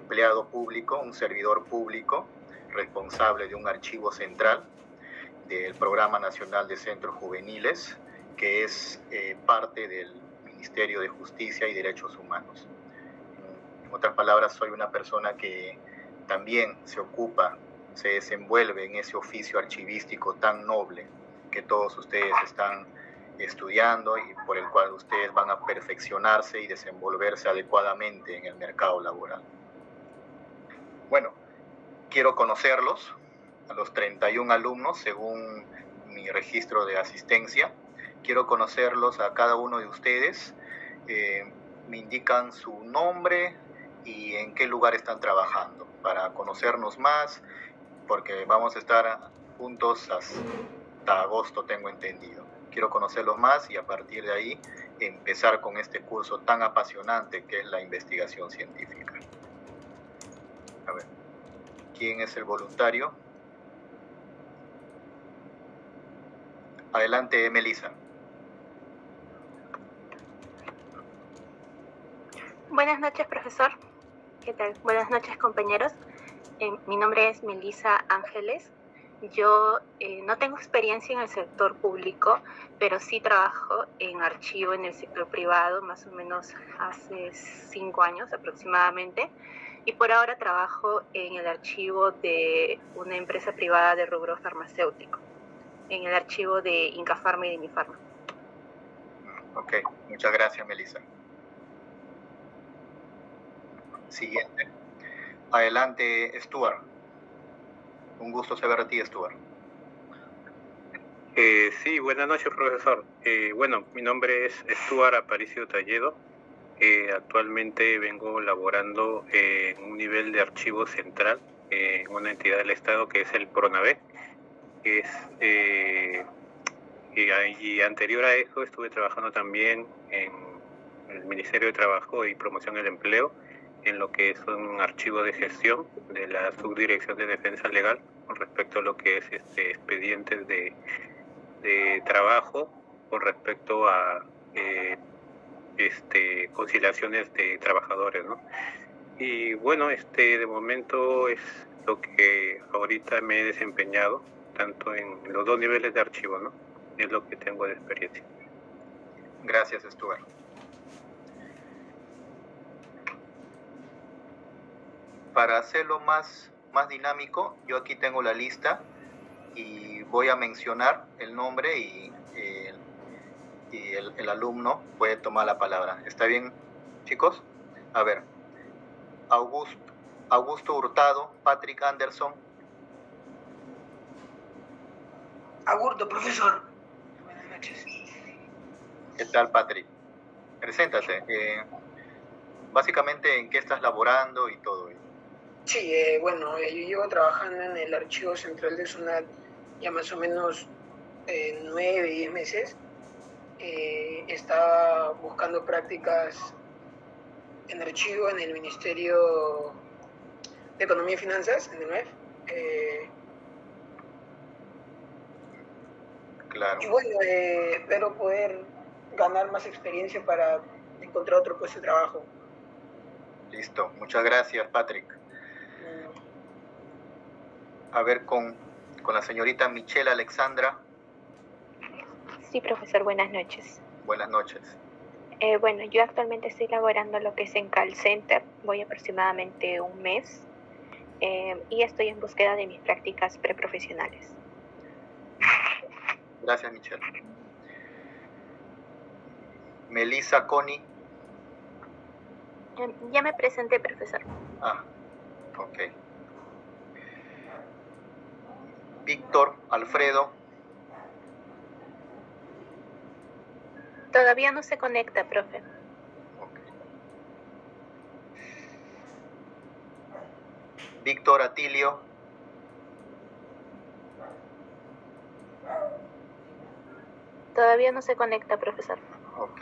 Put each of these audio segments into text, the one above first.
empleado público, un servidor público, responsable de un archivo central del Programa Nacional de Centros Juveniles, que es parte del Ministerio de Justicia y Derechos Humanos. En otras palabras, soy una persona que también se desenvuelve en ese oficio archivístico tan noble que todos ustedes están estudiando y por el cual ustedes van a perfeccionarse y desenvolverse adecuadamente en el mercado laboral. Bueno, quiero conocerlos, a los 31 alumnos según mi registro de asistencia. Quiero conocerlos a cada uno de ustedes. Me indican su nombre y en qué lugar están trabajando para conocernos más, porque vamos a estar juntos hasta agosto, tengo entendido. Quiero conocerlos más y a partir de ahí empezar con este curso tan apasionante que es la investigación científica. A ver, ¿quién es el voluntario? Adelante, Melissa. Buenas noches, profesor. ¿Qué tal? Buenas noches, compañeros. Mi nombre es Melissa Ángeles. Yo no tengo experiencia en el sector público, pero sí trabajo en archivo en el sector privado, más o menos hace 5 años aproximadamente. Y por ahora trabajo en el archivo de una empresa privada de rubro farmacéutico, en el archivo de Incafarma y de Mifarma. Ok, muchas gracias, Melissa. Siguiente. Adelante, Stuart. Un gusto saber a ti, Stuart. Sí, buenas noches, profesor. Bueno, mi nombre es Stuart Aparicio Talledo. Actualmente vengo laborando en un nivel de archivo central en una entidad del Estado que es el PRONAVE. Y anterior a eso estuve trabajando también en el Ministerio de Trabajo y Promoción del Empleo, en lo que es un archivo de gestión de la Subdirección de Defensa Legal con respecto a lo que es expedientes de trabajo con respecto a conciliaciones de trabajadores, ¿no? Y bueno, de momento es lo que ahorita me he desempeñado, tanto en los dos niveles de archivo, ¿no? Es lo que tengo de experiencia. Gracias, Stuart. Para hacerlo más dinámico, yo aquí tengo la lista y voy a mencionar el nombre y el alumno puede tomar la palabra. ¿Está bien, chicos? A ver, Augusto Hurtado, Patrick Anderson. Augusto, profesor. Buenas noches. ¿Qué tal, Patrick? Preséntate. Básicamente, ¿en qué estás laborando y todo? Sí, bueno, yo llevo trabajando en el Archivo Central de SUNAT ya más o menos 9, 10 meses. Estaba buscando prácticas en archivo en el Ministerio de Economía y Finanzas, en el MEF. Claro. Y bueno, espero poder ganar más experiencia para encontrar otro puesto de trabajo. Listo, muchas gracias, Patrick. A ver, con la señorita Michelle Alexandra. Sí, profesor, buenas noches. Buenas noches. Bueno, yo actualmente estoy laborando lo que es en call center, voy aproximadamente un mes y estoy en búsqueda de mis prácticas preprofesionales. Gracias, Michelle. Melissa Connie. Ya me presenté, profesor. Ah, ok. Víctor Alfredo. Todavía no se conecta, profe. Okay. Víctor Atilio. Todavía no se conecta, profesor. Ok.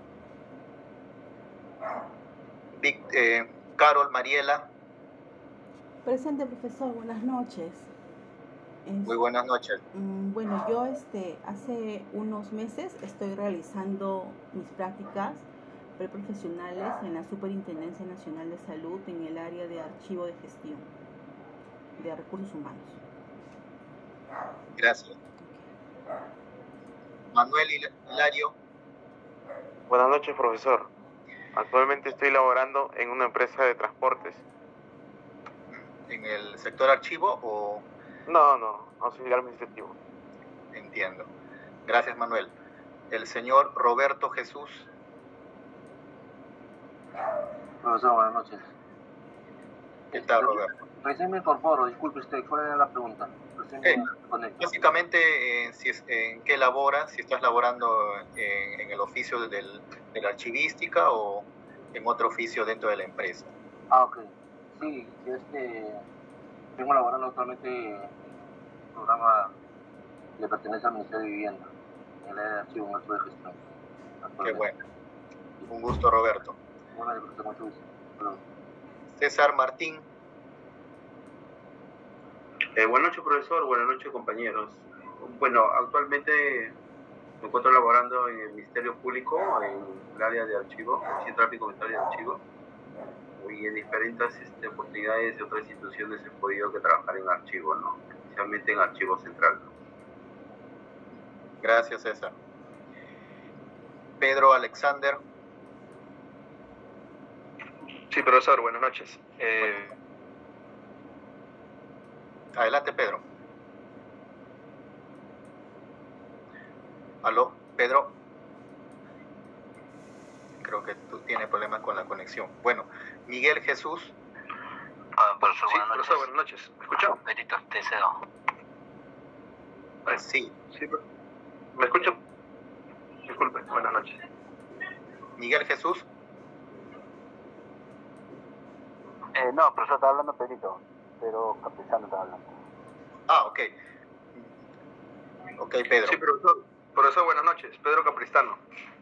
Carol Mariela. Presente, profesor, buenas noches. Muy buenas noches. Bueno, yo hace unos meses estoy realizando mis prácticas preprofesionales en la Superintendencia Nacional de Salud en el área de archivo de gestión de recursos humanos. Gracias. Manuel Hilario. Buenas noches, profesor. Actualmente estoy laborando en una empresa de transportes. ¿En el sector archivo o...? No, auxiliar administrativo. Entiendo. Gracias, Manuel. El señor Roberto Jesús. Profesor, buenas noches. ¿Qué tal, Roberto? Recién me incorporo, disculpe usted, ¿cuál era la pregunta? Básicamente, ¿en qué laboras? Si estás laborando en el oficio de la archivística o en otro oficio dentro de la empresa. Ok. Sí, vengo laborando actualmente en un programa que le pertenece al Ministerio de Vivienda, en el área de archivo, en archivo de gestión. Qué bueno. Un gusto, Roberto. Bueno, profesor, mucho gusto. Perdón. César Martín. Buenas noches, profesor. Buenas noches, compañeros. Bueno, actualmente me encuentro laborando en el Ministerio Público, en el área de archivo, en tráfico mental de archivo. Y en diferentes oportunidades de otras instituciones he podido trabajar en archivo, ¿no? Especialmente en archivo central. Gracias, César. Pedro Alexander. Sí, profesor, buenas noches. Adelante, Pedro. ¿Aló, Pedro? Creo que tú tienes problemas con la conexión. Bueno, Miguel Jesús. Profesor, sí, buenas noches. profesor, buenas noches. ¿Me escucha? Benito, te cedo. Sí. ¿Me escucha? Disculpe, buenas noches. Miguel Jesús. No, profesor, está hablando Pedrito, pero Campesano está hablando. Ah, ok. Ok, Pedro. Sí, profesor, buenas noches. Pedro Capristano.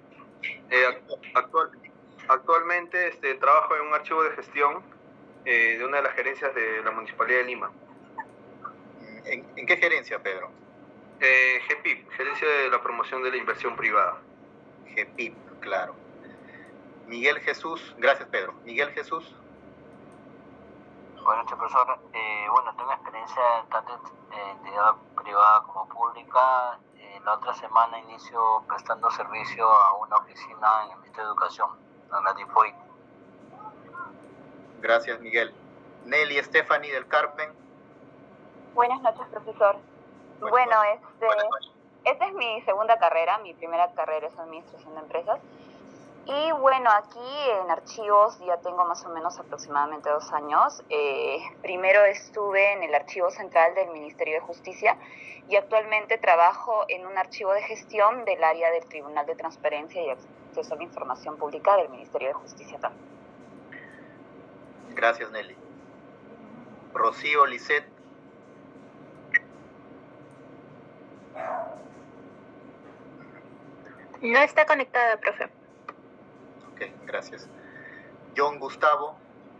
Actualmente trabajo en un archivo de gestión de una de las gerencias de la Municipalidad de Lima. ¿En qué gerencia, Pedro? GPIP, Gerencia de la Promoción de la Inversión Privada. GPIP, claro. Miguel Jesús, gracias, Pedro. Miguel Jesús. Buenas noches, profesor. Bueno, tengo experiencia tanto en entidad privada como pública. La otra semana inicio prestando servicio a una oficina en el Ministerio de Educación, en la DIFOI. Gracias, Miguel. Nelly Stephanie del Carmen. Buenas noches, profesor. Bueno, esta es mi segunda carrera. Mi primera carrera es Administración de Empresas. Y bueno, aquí en archivos ya tengo más o menos aproximadamente 2 años. Primero estuve en el Archivo Central del Ministerio de Justicia y actualmente trabajo en un archivo de gestión del área del Tribunal de Transparencia y Acceso a la Información Pública del Ministerio de Justicia también. Gracias, Nelly. Rocío Lisset. No está conectada, profe. Ok, gracias. John Gustavo.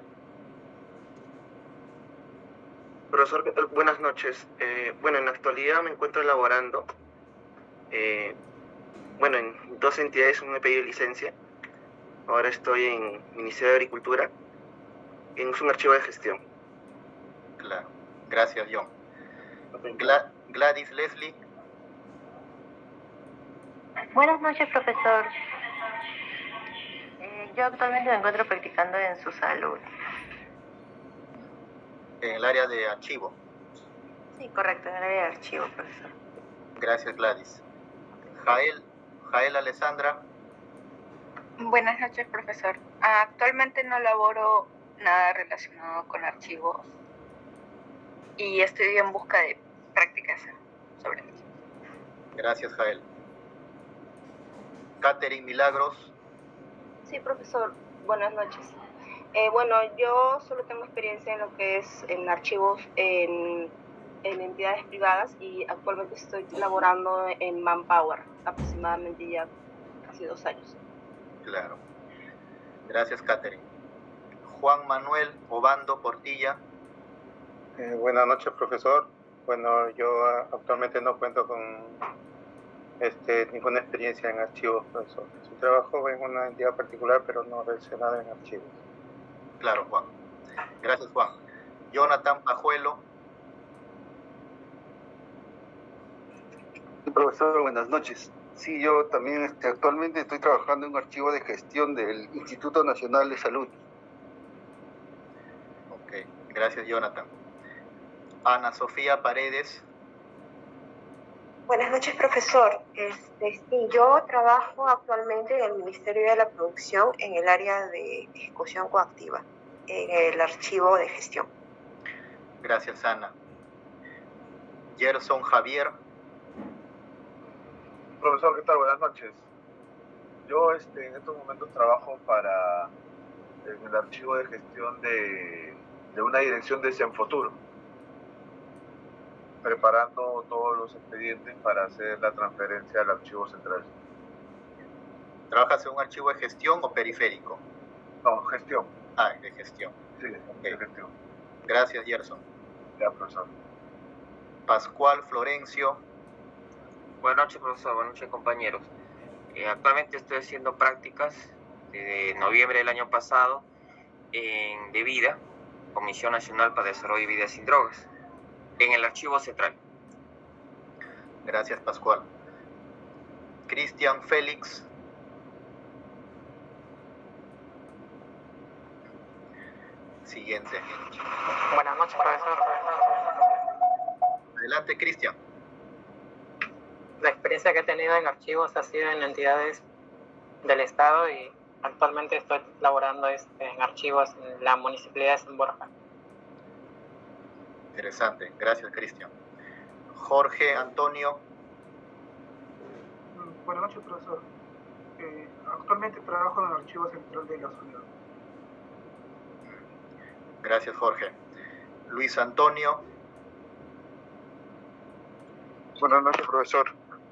Profesor, ¿qué tal? Buenas noches. Bueno, en la actualidad me encuentro laborando en 2 entidades, me he pedido licencia. Ahora estoy en Ministerio de Agricultura, en un archivo de gestión. Claro, gracias, John. Gladys Leslie. Buenas noches, profesor. Yo actualmente me encuentro practicando en su salud. En el área de archivo. Sí, correcto, en el área de archivo, profesor. Gracias, Gladys. Jael Alessandra. Buenas noches, profesor. Actualmente no laboro nada relacionado con archivos y estoy en busca de prácticas sobre ello. Gracias, Jael. Catherine Milagros. Sí, profesor. Buenas noches. Bueno, yo solo tengo experiencia en lo que es en archivos en entidades privadas y actualmente estoy laborando en Manpower, aproximadamente ya casi 2 años. Claro. Gracias, Catherine. Juan Manuel Obando Portilla. Buenas noches, profesor. Bueno, yo actualmente no cuento con ninguna experiencia en archivos, profesor. Su trabajo en una entidad particular, pero no relacionada en archivos. Claro, Juan. Gracias, Juan. Jonathan Pajuelo. Profesor, buenas noches. Sí, yo también actualmente estoy trabajando en un archivo de gestión del Instituto Nacional de Salud. Ok, gracias, Jonathan. Ana Sofía Paredes. Buenas noches, profesor. Sí, yo trabajo actualmente en el Ministerio de la Producción en el área de ejecución coactiva, en el archivo de gestión. Gracias, Ana. Gerson Javier. Profesor, ¿qué tal? Buenas noches. Yo en estos momentos trabajo en el archivo de gestión de una dirección de Senfotur, preparando todos los expedientes para hacer la transferencia al archivo central. ¿Trabajas en un archivo de gestión o periférico? No, gestión. Ah, de gestión. Sí, de gestión. Gracias, Gerson. Ya, profesor. Pascual Florencio. Buenas noches, profesor. Buenas noches, compañeros. Actualmente estoy haciendo prácticas desde noviembre del año pasado en DEVIDA, Comisión Nacional para el Desarrollo de Vida Sin Drogas, en el archivo central. Gracias, Pascual. Cristian Félix. Siguiente. Buenas noches, profesor. Adelante, Cristian. La experiencia que he tenido en archivos ha sido en entidades del Estado y actualmente estoy laborando en archivos en la Municipalidad de San Borja. Interesante. Gracias, Cristian. Jorge Antonio. Buenas noches, profesor. Actualmente trabajo en el archivo central de la ciudad. Gracias, Jorge. Luis Antonio. Buenas noches, profesor.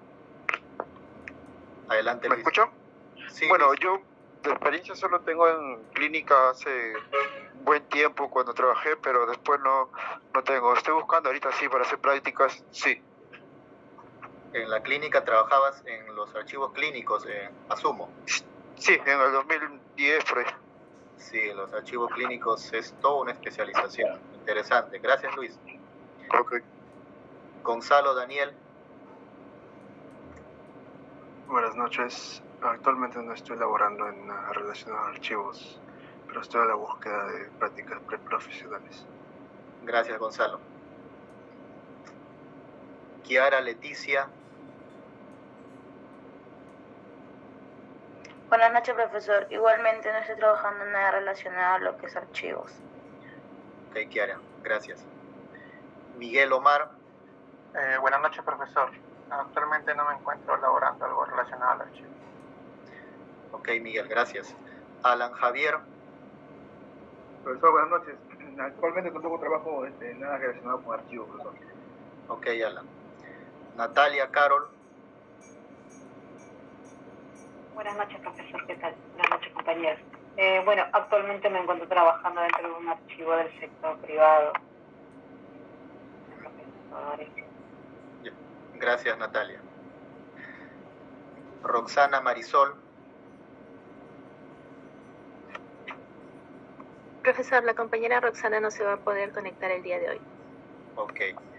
Adelante, ¿Me Luis. escucha? Sí, bueno, Luis. yo de experiencia solo tengo en clínica hace buen tiempo cuando trabajé, pero después no tengo. Estoy buscando ahorita sí para hacer prácticas, sí. En la clínica trabajabas en los archivos clínicos, asumo. Sí, en el 2010 por ahí. Sí, los archivos clínicos es toda una especialización. Interesante. Gracias, Luis. Ok. Gonzalo Daniel. Buenas noches. Actualmente no estoy laborando en nada relacionado a archivos, pero estoy a la búsqueda de prácticas preprofesionales. Gracias, Gonzalo. Kiara Leticia. Buenas noches, profesor. Igualmente no estoy trabajando en nada relacionado a lo que es archivos. Ok, Kiara, gracias. Miguel Omar. Buenas noches, profesor. Actualmente no me encuentro laborando algo relacionado al archivo. Ok, Miguel, gracias. Alan Javier. Profesor, buenas noches. Actualmente tampoco trabajo nada relacionado con archivos, profesor. Ok, Alan. Natalia Carol. Buenas noches, profesor. ¿Qué tal? Buenas noches, compañeros. Bueno, actualmente me encuentro trabajando dentro de un archivo del sector privado. Gracias, Natalia. Roxana Marisol. Profesor, la compañera Roxana no se va a poder conectar el día de hoy. Ok.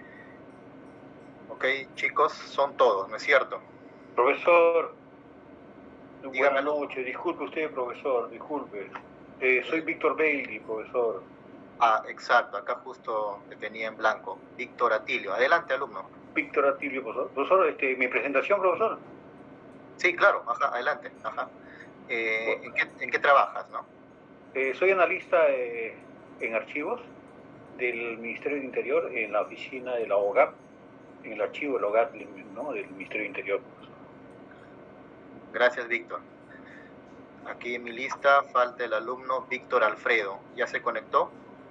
Ok, chicos, son todos, ¿no es cierto? Profesor, Dígame. buenas noches. Disculpe usted, profesor, disculpe. Soy Víctor Bailey, profesor. Ah, exacto, acá justo te tenía en blanco. Víctor Atilio. Adelante, alumno. Víctor Atilio, profesor. Profesor, mi presentación, profesor. Sí, claro, ajá, adelante. Ajá. ¿En qué trabajas, no? Soy analista en archivos del Ministerio del Interior en la oficina de la OGAP, en el archivo del OGAP, ¿no?, del Ministerio del Interior. Gracias, Víctor. Aquí en mi lista falta el alumno Víctor Alfredo. ¿Ya se conectó?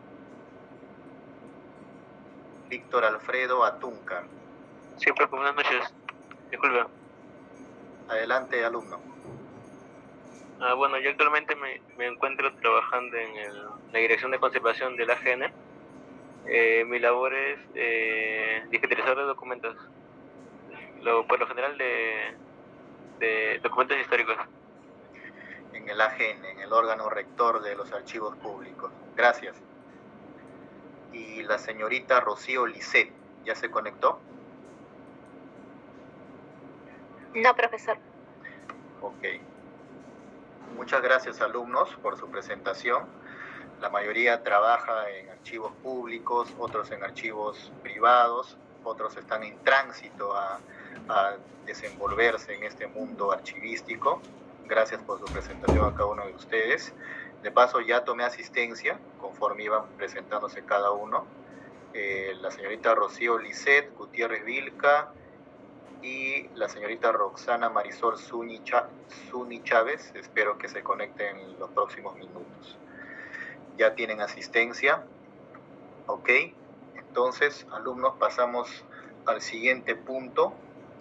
Víctor Alfredo Atunca. Sí, profe, buenas noches. Disculpe. Adelante, alumno. Bueno, yo actualmente me encuentro trabajando en la Dirección de Conservación del AGN. Mi labor es digitalizar los documentos. por lo general de documentos históricos. En el AGN, en el órgano rector de los archivos públicos. Gracias. Y la señorita Rocío Lisset, ¿ya se conectó? No, profesor. Ok. Muchas gracias, alumnos, por su presentación. La mayoría trabaja en archivos públicos, otros en archivos privados, otros están en tránsito a desenvolverse en este mundo archivístico. Gracias por su presentación a cada uno de ustedes. De paso, ya tomé asistencia conforme iban presentándose cada uno. La señorita Rocío Lisset Gutiérrez Vilca y la señorita Roxana Marisol Zuni Chávez. Espero que se conecten en los próximos minutos. Ya tienen asistencia. Ok. Entonces, alumnos, pasamos al siguiente punto,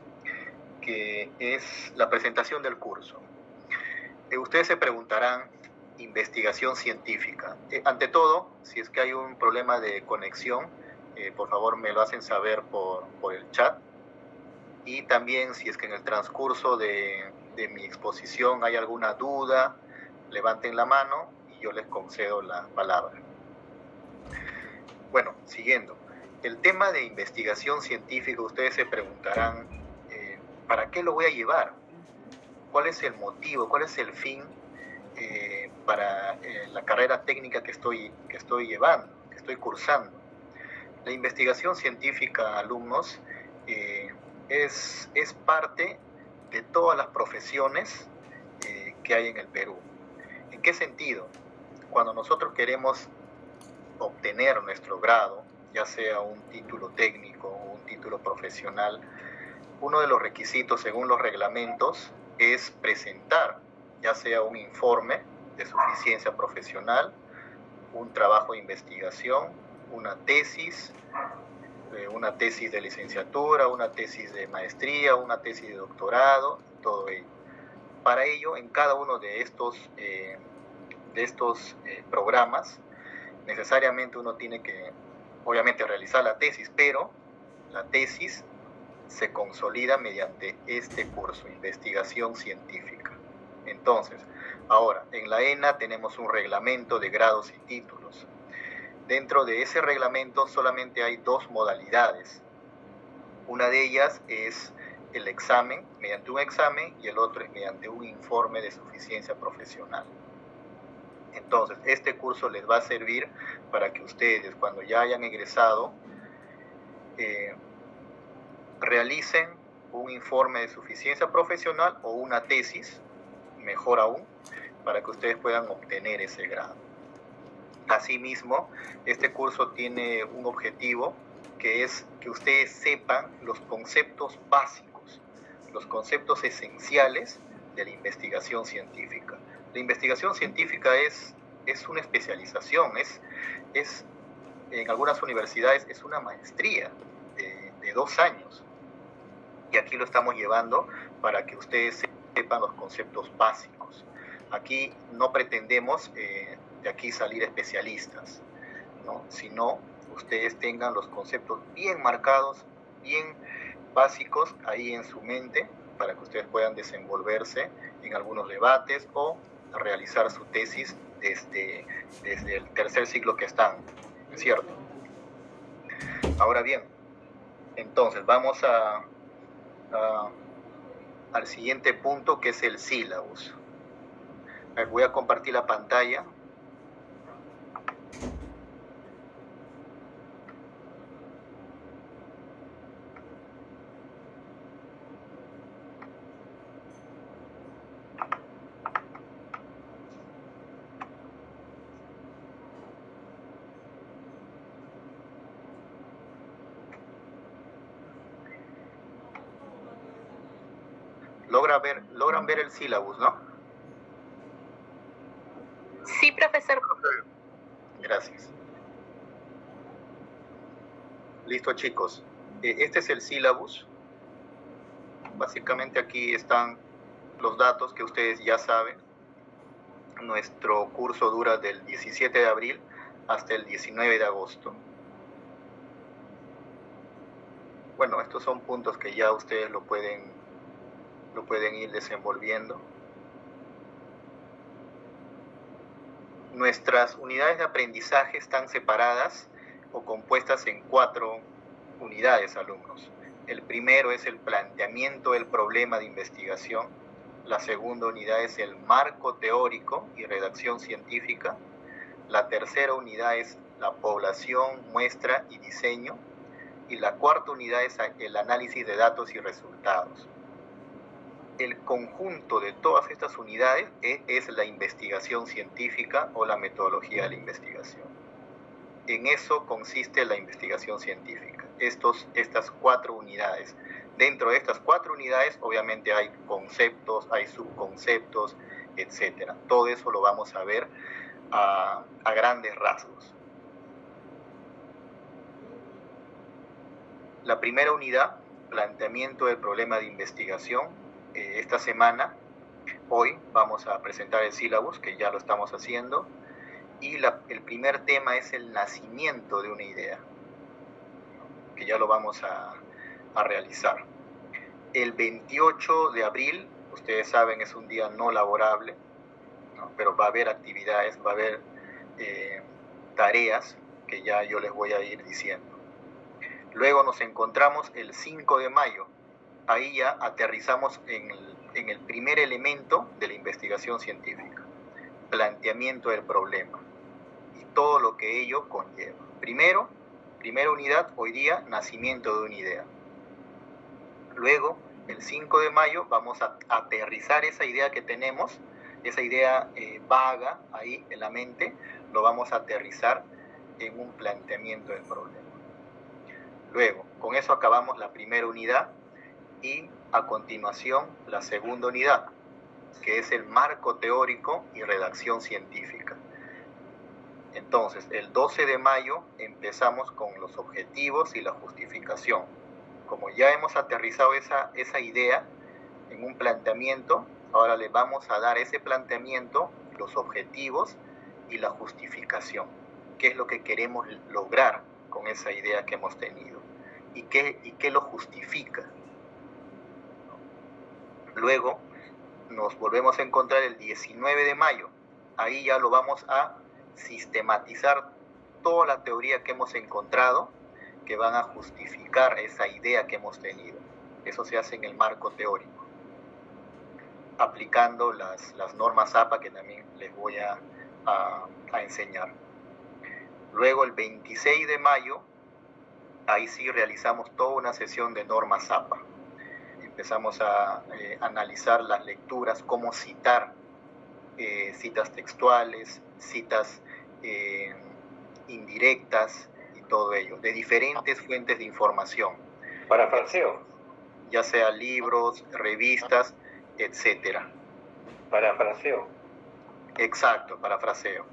que es la presentación del curso. Ustedes se preguntarán, investigación científica. Ante todo, si es que hay un problema de conexión, por favor me lo hacen saber por el chat. Y también, si es que en el transcurso de mi exposición hay alguna duda, levanten la mano y yo les concedo la palabra. Bueno, siguiendo. El tema de investigación científica, ustedes se preguntarán, ¿para qué lo voy a llevar? ¿Cuál es el motivo? ¿Cuál es el fin para la carrera técnica que estoy llevando, que estoy cursando? La investigación científica, alumnos, es parte de todas las profesiones que hay en el Perú. ¿En qué sentido? Cuando nosotros queremos obtener nuestro grado, ya sea un título técnico o un título profesional, uno de los requisitos según los reglamentos es presentar ya sea un informe de suficiencia profesional, un trabajo de investigación, una tesis de licenciatura, una tesis de maestría, una tesis de doctorado, todo ello. Para ello, en cada uno de estos programas, necesariamente uno tiene que, obviamente, realizar la tesis, pero la tesis se consolida mediante este curso, investigación científica. Entonces, ahora, en la ENA tenemos un reglamento de grados y títulos. Dentro de ese reglamento solamente hay dos modalidades. Una de ellas es el examen, mediante un examen, y el otro es mediante un informe de suficiencia profesional. Entonces, este curso les va a servir para que ustedes, cuando ya hayan egresado, realicen un informe de suficiencia profesional o una tesis, mejor aún, para que ustedes puedan obtener ese grado. Asimismo, este curso tiene un objetivo, que es que ustedes sepan los conceptos básicos, los conceptos esenciales de la investigación científica. La investigación científica es una especialización, en algunas universidades es una maestría de 2 años. Y aquí lo estamos llevando para que ustedes sepan los conceptos básicos. Aquí no pretendemos de aquí salir especialistas, ¿no? Sino ustedes tengan los conceptos bien marcados, bien básicos ahí en su mente, para que ustedes puedan desenvolverse en algunos debates o realizar su tesis desde el tercer ciclo que están, ¿cierto? Ahora bien, entonces vamos al siguiente punto, que es el sílabus. Voy a compartir la pantalla. Logran ver el sílabus, ¿no? Sí, profesor. Gracias. Listo, chicos. Este es el sílabus. Básicamente aquí están los datos que ustedes ya saben. Nuestro curso dura del 17 de abril hasta el 19 de agosto. Bueno, estos son puntos que ya ustedes lo pueden ir desenvolviendo. Nuestras unidades de aprendizaje están separadas o compuestas en 4 unidades, alumnos. El primero es el planteamiento del problema de investigación. La segunda unidad es el marco teórico y redacción científica. La tercera unidad es la población, muestra y diseño. Y la cuarta unidad es el análisis de datos y resultados. El conjunto de todas estas unidades es la investigación científica o la metodología de la investigación. En eso consiste la investigación científica, estas 4 unidades. Dentro de estas 4 unidades, obviamente hay conceptos, hay subconceptos, etc. Todo eso lo vamos a ver a grandes rasgos. La primera unidad, planteamiento del problema de investigación. Esta semana, hoy, vamos a presentar el sílabus, que ya lo estamos haciendo, y el primer tema es el nacimiento de una idea, que ya lo vamos a realizar. El 28 de abril, ustedes saben, es un día no laborable, ¿no? Pero va a haber actividades, va a haber tareas que ya yo les voy a ir diciendo. Luego nos encontramos el 5 de mayo. Ahí ya aterrizamos en el primer elemento de la investigación científica, planteamiento del problema y todo lo que ello conlleva. Primera unidad, hoy día, nacimiento de una idea. Luego, el 5 de mayo, vamos a aterrizar esa idea que tenemos, esa idea vaga ahí en la mente, lo vamos a aterrizar en un planteamiento del problema. Luego, con eso acabamos la primera unidad. Y a continuación la segunda unidad, que es el marco teórico y redacción científica. Entonces, el 12 de mayo empezamos con los objetivos y la justificación. Como ya hemos aterrizado esa idea en un planteamiento, ahora le vamos a dar ese planteamiento, los objetivos y la justificación. ¿Qué es lo que queremos lograr con esa idea que hemos tenido? ¿Y qué lo justifica? Luego nos volvemos a encontrar el 19 de mayo. Ahí ya lo vamos a sistematizar toda la teoría que hemos encontrado que van a justificar esa idea que hemos tenido. Eso se hace en el marco teórico, aplicando las normas APA que también les voy a enseñar. Luego el 26 de mayo, ahí sí realizamos toda una sesión de normas APA. Empezamos a analizar las lecturas, cómo citar citas textuales, citas indirectas y todo ello, de diferentes fuentes de información. Parafraseo. Ya sea libros, revistas, etcétera. Parafraseo. Exacto, parafraseo.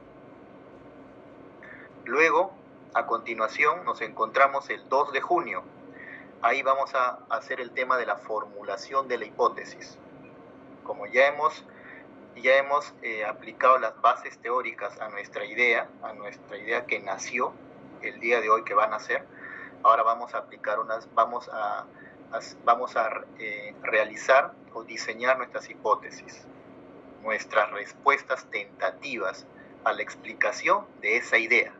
Luego, a continuación, nos encontramos el 2 de junio. Ahí vamos a hacer el tema de la formulación de la hipótesis. Como ya hemos aplicado las bases teóricas a nuestra idea que nació el día de hoy, que va a nacer, ahora vamos a aplicar vamos a realizar o diseñar nuestras hipótesis, nuestras respuestas tentativas a la explicación de esa idea.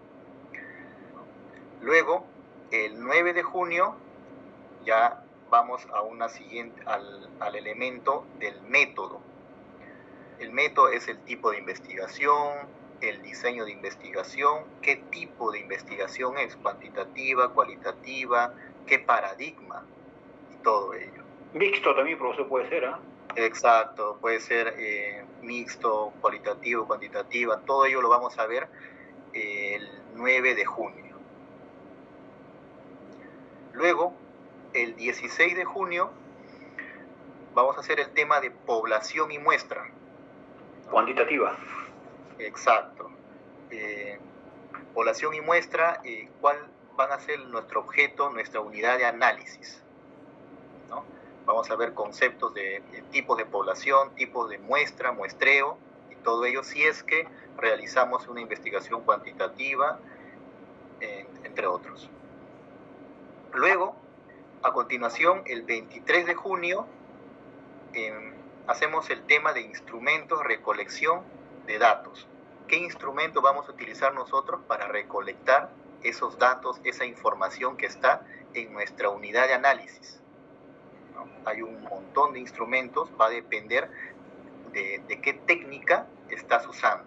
Luego, el 9 de junio, ya vamos a al elemento del método. El método es el tipo de investigación, el diseño de investigación, qué tipo de investigación es, cuantitativa, cualitativa, qué paradigma y todo ello. Mixto también, profesor, puede ser, ¿ah? Exacto, puede ser mixto, cualitativo, cuantitativa, todo ello lo vamos a ver el 9 de junio. Luego, el 16 de junio, vamos a hacer el tema de población y muestra. Cuantitativa. Exacto. Población y muestra, ¿cuál van a ser nuestro objeto, nuestra unidad de análisis? ¿No? Vamos a ver conceptos de tipos de población, tipos de muestra, muestreo, y todo ello si es que realizamos una investigación cuantitativa, entre otros. Luego, A continuación, el 23 de junio, hacemos el tema de instrumentos, recolección de datos. ¿Qué instrumento vamos a utilizar nosotros para recolectar esos datos, esa información que está en nuestra unidad de análisis? ¿No? Hay un montón de instrumentos, va a depender de qué técnica estás usando.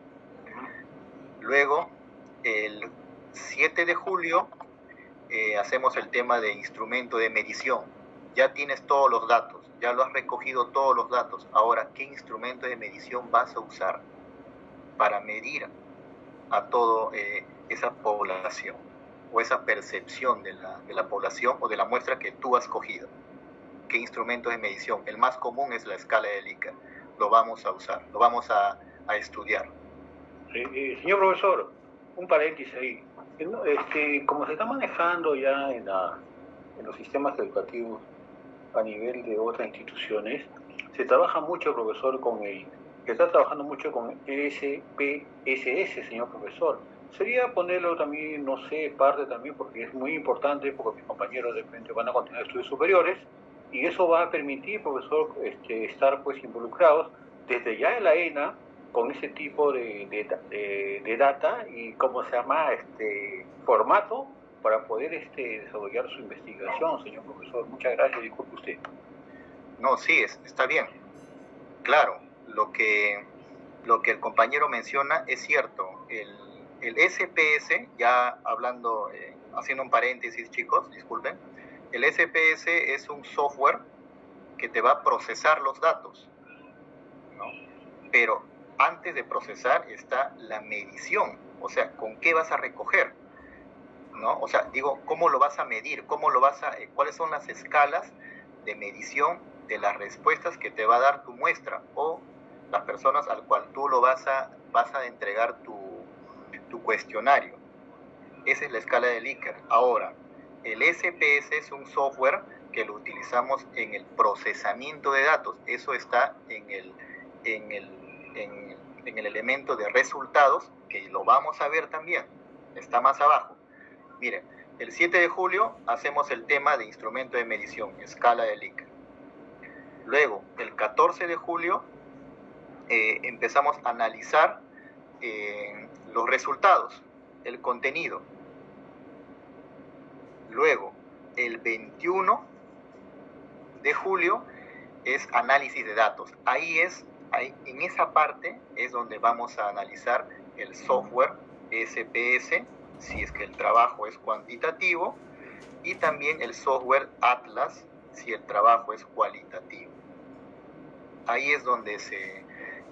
Luego, el 7 de julio, hacemos el tema de instrumento de medición. Ya tienes todos los datos, ya lo has recogido todos los datos. Ahora, ¿qué instrumento de medición vas a usar para medir a toda esa población o esa percepción de la población o de la muestra que tú has cogido? ¿Qué instrumento de medición? El más común es la escala de Likert. Lo vamos a usar, lo vamos a estudiar. Señor profesor, un paréntesis ahí. Como se está manejando ya en los sistemas educativos a nivel de otras instituciones, se trabaja mucho, profesor, se está trabajando mucho con SPSS, señor profesor. Sería ponerlo también, no sé, parte también, porque es muy importante, porque mis compañeros de repente van a continuar estudios superiores, y eso va a permitir, profesor, estar pues involucrados desde ya en la ENA, con ese tipo de data y, ¿cómo se llama?, formato para poder desarrollar su investigación, señor profesor. Muchas gracias, disculpe usted. No, sí, está bien. Claro, lo que el compañero menciona es cierto. El SPS, ya hablando, haciendo un paréntesis, chicos, disculpen, el SPS es un software que te va a procesar los datos, ¿no? Pero antes de procesar está la medición, o sea, ¿con qué vas a recoger? ¿No? O sea, digo, ¿cómo lo vas a medir? ¿Cuáles son las escalas de medición de las respuestas que te va a dar tu muestra o las personas al cual tú lo vas a entregar tu cuestionario? Esa es la escala de Likert. Ahora, el SPS es un software que lo utilizamos en el procesamiento de datos. Eso está en el elemento de resultados, que lo vamos a ver también, está más abajo. Miren, el 7 de julio hacemos el tema de instrumento de medición, escala de Likert. Luego, el 14 de julio, empezamos a analizar los resultados, el contenido. Luego, el 21 de julio es análisis de datos. Ahí, en esa parte es donde vamos a analizar el software SPS, si es que el trabajo es cuantitativo, y también el software Atlas, si el trabajo es cualitativo. Ahí es donde se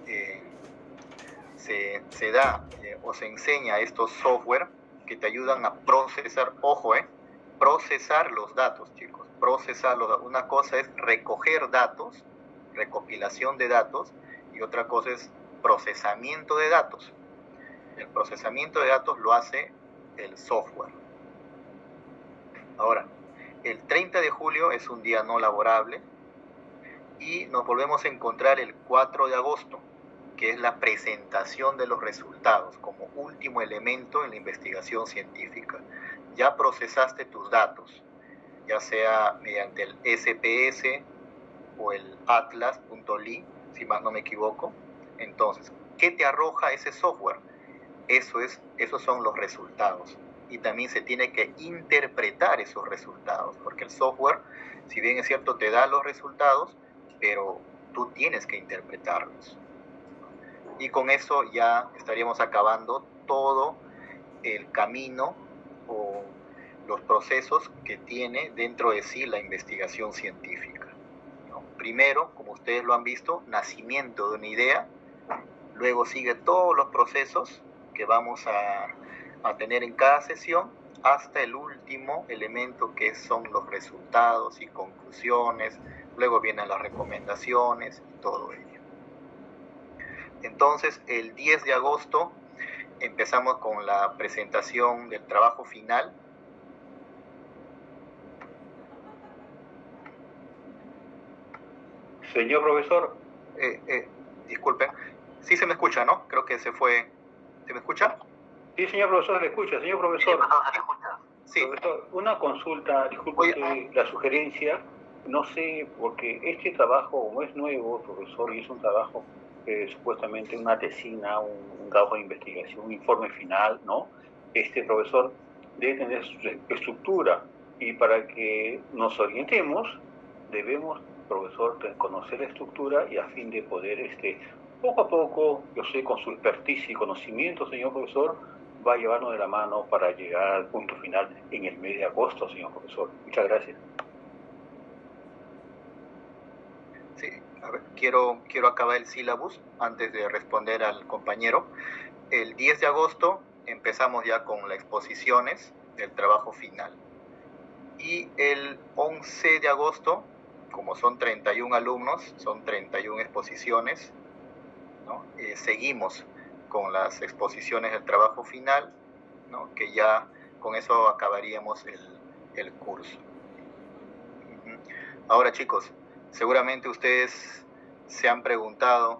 da o se enseña estos software que te ayudan a procesar, procesar los datos, chicos, procesarlos. Una cosa es recoger datos, recopilación de datos, y otra cosa es procesamiento de datos. El procesamiento de datos lo hace el software. Ahora, el 30 de julio es un día no laborable y nos volvemos a encontrar el 4 de agosto, que es la presentación de los resultados como último elemento en la investigación científica. Ya procesaste tus datos, ya sea mediante el SPS o el atlas.li, si más no me equivoco. Entonces, ¿qué te arroja ese software? Esos son los resultados. Y también se tiene que interpretar esos resultados, porque el software, si bien es cierto, te da los resultados, pero tú tienes que interpretarlos. Y con eso ya estaríamos acabando todo el camino o los procesos que tiene dentro de sí la investigación científica, ¿no? Primero, como ustedes lo han visto, nacimiento de una idea, luego sigue todos los procesos que vamos a tener en cada sesión, hasta el último elemento que son los resultados y conclusiones, luego vienen las recomendaciones y todo ello. Entonces, el 10 de agosto empezamos con la presentación del trabajo final. Señor profesor. Disculpen. Sí se me escucha, ¿no? Creo que se fue. ¿Se me escucha? Sí, señor profesor, le escucha. Señor profesor. Sí. Profesor, una consulta, disculpe la sugerencia, no sé, porque este trabajo, como es nuevo, profesor, y es un trabajo supuestamente una tesina, un trabajo de investigación, un informe final, ¿no? Profesor, debe tener su estructura, y para que nos orientemos, debemos, profesor, conocer la estructura y a fin de poder, poco a poco, yo sé, con su expertise y conocimiento, señor profesor, va a llevarnos de la mano para llegar al punto final en el mes de agosto, señor profesor. Muchas gracias. Sí, a ver, quiero acabar el sílabus antes de responder al compañero. El 10 de agosto empezamos ya con las exposiciones del trabajo final. Y el 11 de agosto, como son 31 alumnos, son 31 exposiciones, ¿no? Seguimos con las exposiciones del trabajo final, ¿no? Que ya con eso acabaríamos el curso. Ahora, chicos, seguramente ustedes se han preguntado,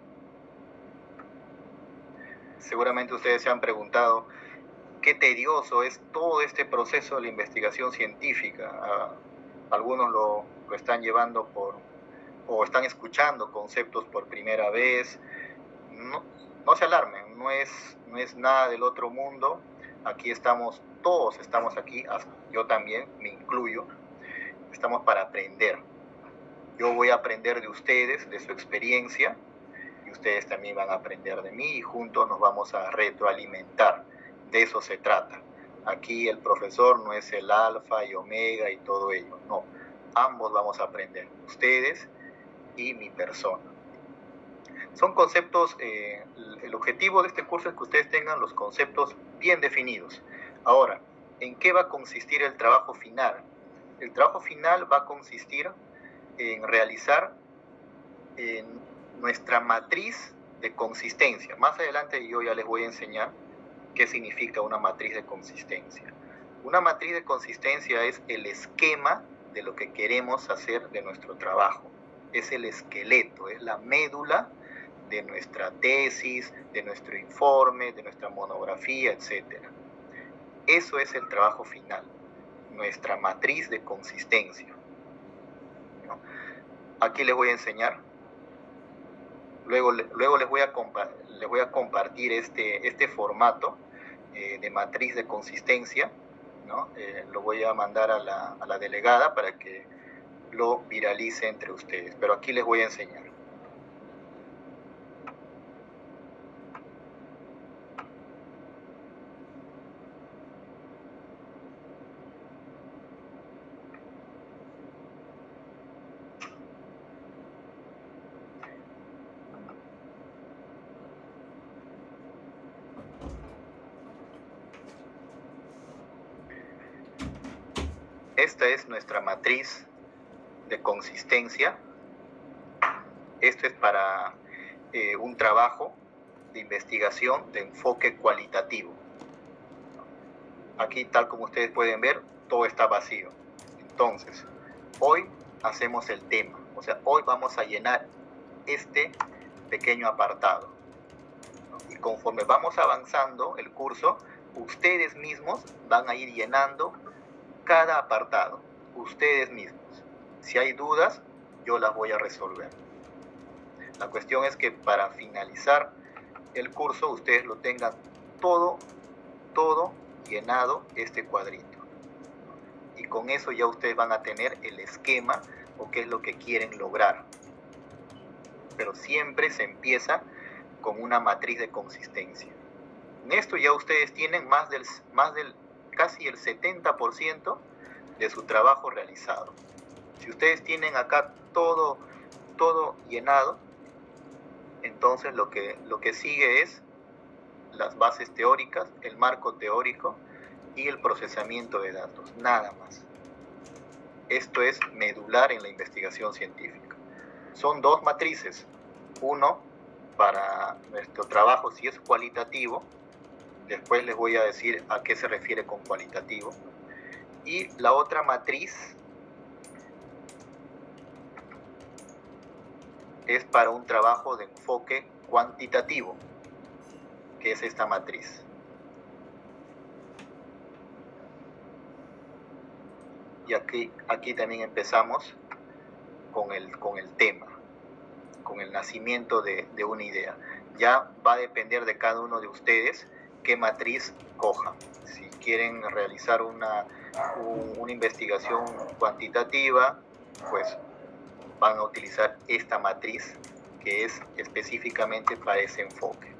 qué tedioso es todo este proceso de la investigación científica. Algunos lo están llevando o están escuchando conceptos por primera vez. No se alarmen, no es nada del otro mundo. Aquí todos estamos aquí, yo también me incluyo, estamos para aprender. Yo voy a aprender de ustedes, de su experiencia, y ustedes también van a aprender de mí, y juntos nos vamos a retroalimentar. De eso se trata. Aquí el profesor no es el alfa y omega y todo ello, no. Ambos vamos a aprender, ustedes y mi persona. Son conceptos, el objetivo de este curso es que ustedes tengan los conceptos bien definidos. Ahora, ¿en qué va a consistir el trabajo final? El trabajo final va a consistir en realizar nuestra matriz de consistencia. Más adelante yo ya les voy a enseñar qué significa una matriz de consistencia. Una matriz de consistencia es el esquema de lo que queremos hacer de nuestro trabajo. Es el esqueleto, es la médula de nuestra tesis, de nuestro informe, de nuestra monografía, etc. Eso es el trabajo final, nuestra matriz de consistencia. ¿No? Aquí les voy a enseñar. Luego les voy a compartir este formato de matriz de consistencia, ¿no? Lo voy a mandar a la delegada para que lo viralice entre ustedes, pero aquí les voy a enseñar. Esta es nuestra matriz de consistencia. Esto es para un trabajo de investigación de enfoque cualitativo. Aquí, tal como ustedes pueden ver, todo está vacío. Entonces, hoy hacemos el tema. O sea, hoy vamos a llenar este pequeño apartado. Y conforme vamos avanzando el curso, ustedes mismos van a ir llenando cada apartado, ustedes mismos. Si hay dudas, yo las voy a resolver. La cuestión es que para finalizar el curso, ustedes lo tengan todo llenado, este cuadrito. Y con eso ya ustedes van a tener el esquema o qué es lo que quieren lograr. Pero siempre se empieza con una matriz de consistencia. En esto ya ustedes tienen más del casi el 70% de su trabajo realizado. Si ustedes tienen acá todo llenado, entonces lo que sigue es las bases teóricas, el marco teórico y el procesamiento de datos, nada más. Esto es medular en la investigación científica. Son dos matrices, uno para nuestro trabajo si es cualitativo. Después les voy a decir a qué se refiere con cualitativo. Y la otra matriz es para un trabajo de enfoque cuantitativo, que es esta matriz. Y aquí también empezamos con el tema, con el nacimiento de una idea. Ya va a depender de cada uno de ustedes qué matriz cojan. Si quieren realizar una investigación cuantitativa, pues van a utilizar esta matriz que es específicamente para ese enfoque.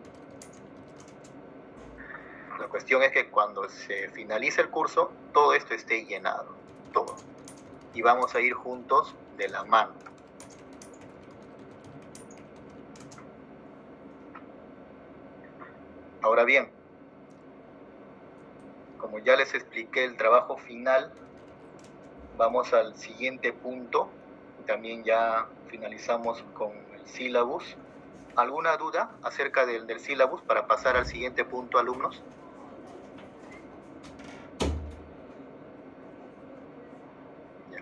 La cuestión es que cuando se finalice el curso, todo esto esté llenado, todo. Y vamos a ir juntos de la mano. Ahora bien, como ya les expliqué el trabajo final, vamos al siguiente punto. También ya finalizamos con el sílabus. ¿Alguna duda acerca del sílabus para pasar al siguiente punto, alumnos? Ya.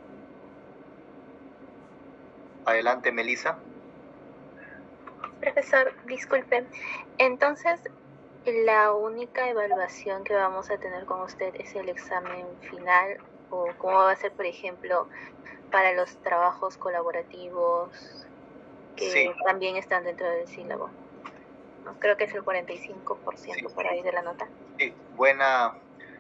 Adelante, Melissa. Profesor, disculpe. Entonces, ¿la única evaluación que vamos a tener con usted es el examen final? ¿O cómo va a ser, por ejemplo, para los trabajos colaborativos que sí, también están dentro del sílabo? No, creo que es el 45% sí, por ahí de la nota. Sí, buena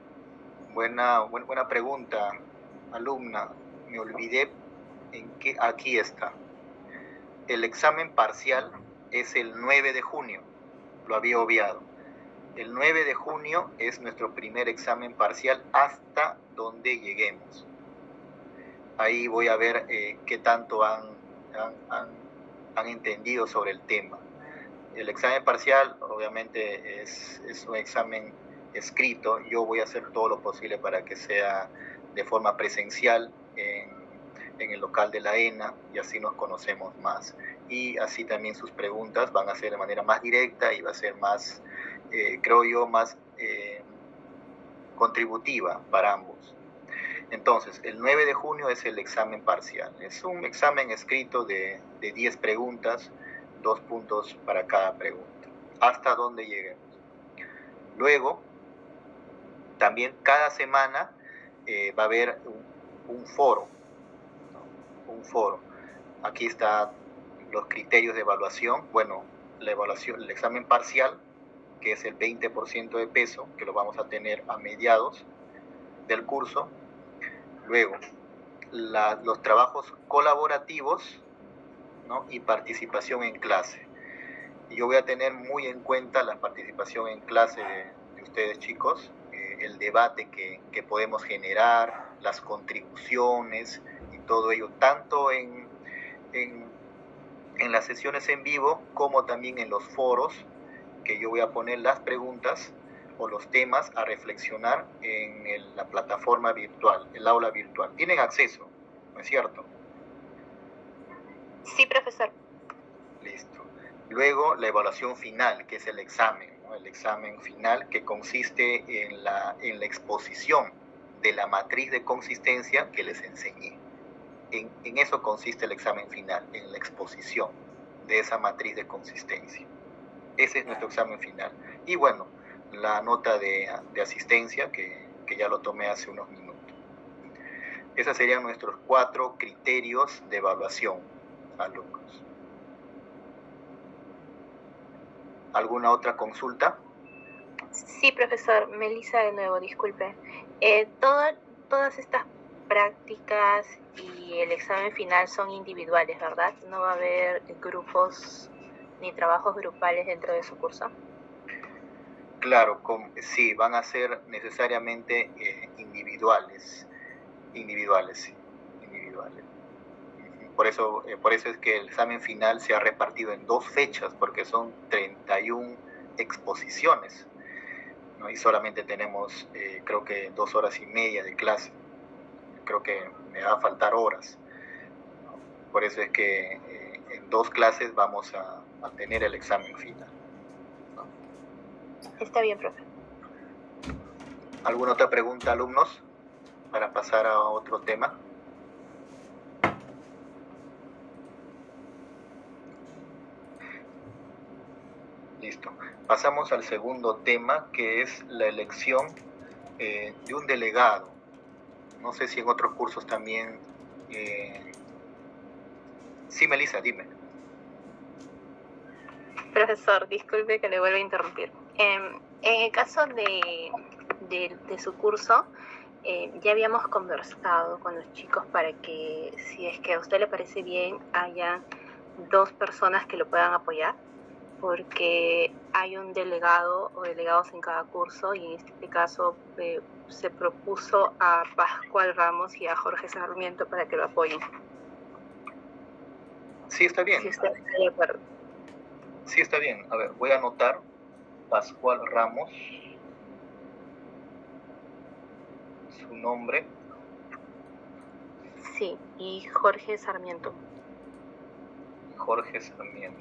pregunta, alumna. Me olvidé en que aquí está. El examen parcial es el 9 de junio, lo había obviado. El 9 de junio es nuestro primer examen parcial hasta donde lleguemos. Ahí voy a ver qué tanto han entendido sobre el tema. El examen parcial obviamente es un examen escrito. Yo voy a hacer todo lo posible para que sea de forma presencial en el local de la ENA, y así nos conocemos más. Y así también sus preguntas van a ser de manera más directa y va a ser más, creo yo, más contributiva para ambos. Entonces, el 9 de junio es el examen parcial. Es un examen escrito de 10 preguntas, 2 puntos para cada pregunta, hasta donde lleguemos. Luego, también cada semana va a haber un foro, ¿no? Un foro. Aquí están los criterios de evaluación. Bueno, la evaluación, el examen parcial, que es el 20% de peso, que lo vamos a tener a mediados del curso. Luego, los trabajos colaborativos, ¿no? Y participación en clase. Y yo voy a tener muy en cuenta la participación en clase de ustedes, chicos, el debate que podemos generar, las contribuciones y todo ello, tanto en las sesiones en vivo como también en los foros, que yo voy a poner las preguntas o los temas a reflexionar en la plataforma virtual, el aula virtual. ¿Tienen acceso? ¿No es cierto? Sí, profesor. Listo. Luego, la evaluación final, que es el examen, ¿no? El examen final, que consiste en la exposición de la matriz de consistencia que les enseñé. En eso consiste el examen final, en la exposición de esa matriz de consistencia. Ese es nuestro examen final. Y bueno, la nota de asistencia, que ya lo tomé hace unos minutos. Esos serían nuestros 4 criterios de evaluación, alumnos. ¿Alguna otra consulta? Sí, profesor. Melissa de nuevo, disculpe. Todas estas prácticas y el examen final son individuales, ¿verdad? No va a haber grupos ni trabajos grupales dentro de su curso. Claro, sí, van a ser necesariamente individuales. Por eso es que el examen final se ha repartido en 2 fechas, porque son 31 exposiciones, ¿no? Y solamente tenemos, creo que 2 horas y media de clase. Creo que me va a faltar horas, ¿no? Por eso es que en 2 clases vamos a tener el examen final, ¿no? Está bien, profe. ¿Alguna otra pregunta, alumnos, para pasar a otro tema? Listo. Pasamos al segundo tema, que es la elección de un delegado, No sé si en otros cursos también... Sí, Melissa, dime. Profesor, disculpe que le vuelva a interrumpir. En el caso de su curso, ya habíamos conversado con los chicos para que, si es que a usted le parece bien, haya 2 personas que lo puedan apoyar, porque hay un delegado o delegados en cada curso, y en este caso se propuso a Pascual Ramos y a Jorge Sarmiento para que lo apoyen. Sí, está bien. Si usted está de acuerdo. Sí, está bien. A ver, voy a anotar Pascual Ramos, su nombre. Sí, y Jorge Sarmiento. Jorge Sarmiento.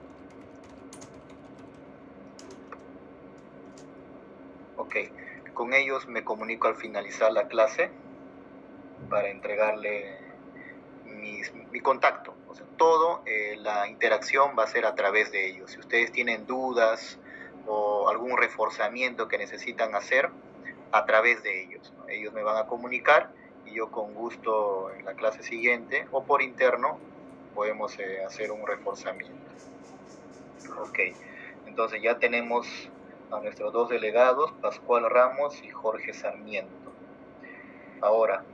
Ok, con ellos me comunico al finalizar la clase para entregarle mi contacto. O sea, todo, la interacción va a ser a través de ellos. Si ustedes tienen dudas o algún reforzamiento que necesitan hacer, a través de ellos, ¿no? Ellos me van a comunicar y yo con gusto en la clase siguiente o por interno podemos hacer un reforzamiento. Ok, entonces ya tenemos a nuestros 2 delegados, Pascual Ramos y Jorge Sarmiento. Ahora,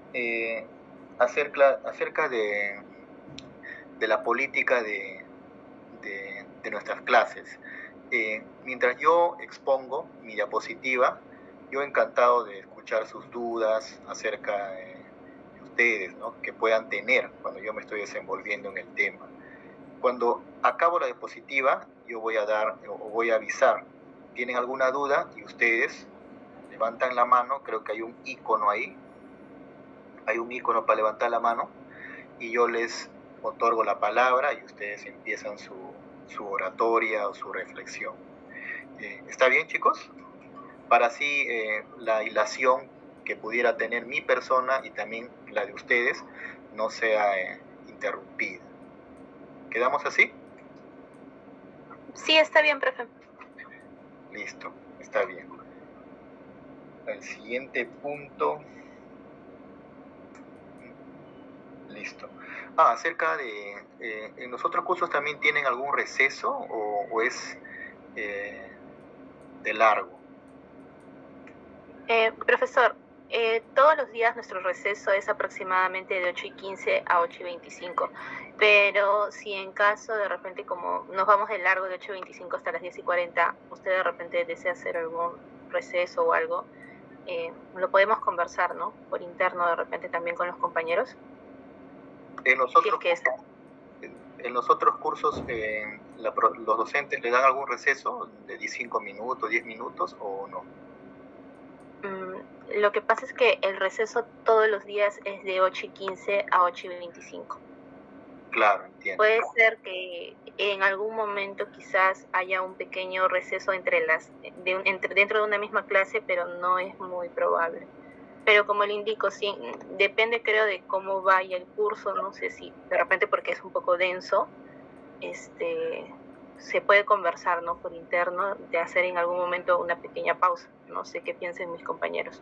acerca de la política de nuestras clases. Mientras yo expongo mi diapositiva, yo encantado de escuchar sus dudas acerca de ustedes, ¿no?, que puedan tener cuando yo me estoy desenvolviendo en el tema. Cuando acabo la diapositiva, yo voy a avisar. ¿Tienen alguna duda? Y ustedes levantan la mano, creo que hay un icono ahí. Hay un icono para levantar la mano y yo les otorgo la palabra y ustedes empiezan su oratoria o su reflexión. ¿Está bien, chicos? Para así la hilación que pudiera tener mi persona y también la de ustedes no sea interrumpida. ¿Quedamos así? Sí, está bien, profe. Listo, está bien. El siguiente punto. Listo. Acerca de... ¿en los otros cursos también tienen algún receso o es de largo? Profesor, todos los días nuestro receso es aproximadamente de 8:15 a 8:25, pero si en caso de repente, como nos vamos de largo de 8:25 hasta las 10:40, usted de repente desea hacer algún receso o algo, lo podemos conversar, ¿no? Por interno de repente también con los compañeros. En los otros cursos, ¿los docentes le dan algún receso de 15 minutos, 10 minutos o no? Lo que pasa es que el receso todos los días es de 8:15 a 8:25. Claro, entiendo. Puede ser que en algún momento quizás haya un pequeño receso dentro de una misma clase, pero no es muy probable. Pero como le indico, sí, depende, creo, de cómo vaya el curso. No sé si de repente, porque es un poco denso, se puede conversar, ¿no?, por interno, de hacer en algún momento una pequeña pausa. No sé qué piensen mis compañeros.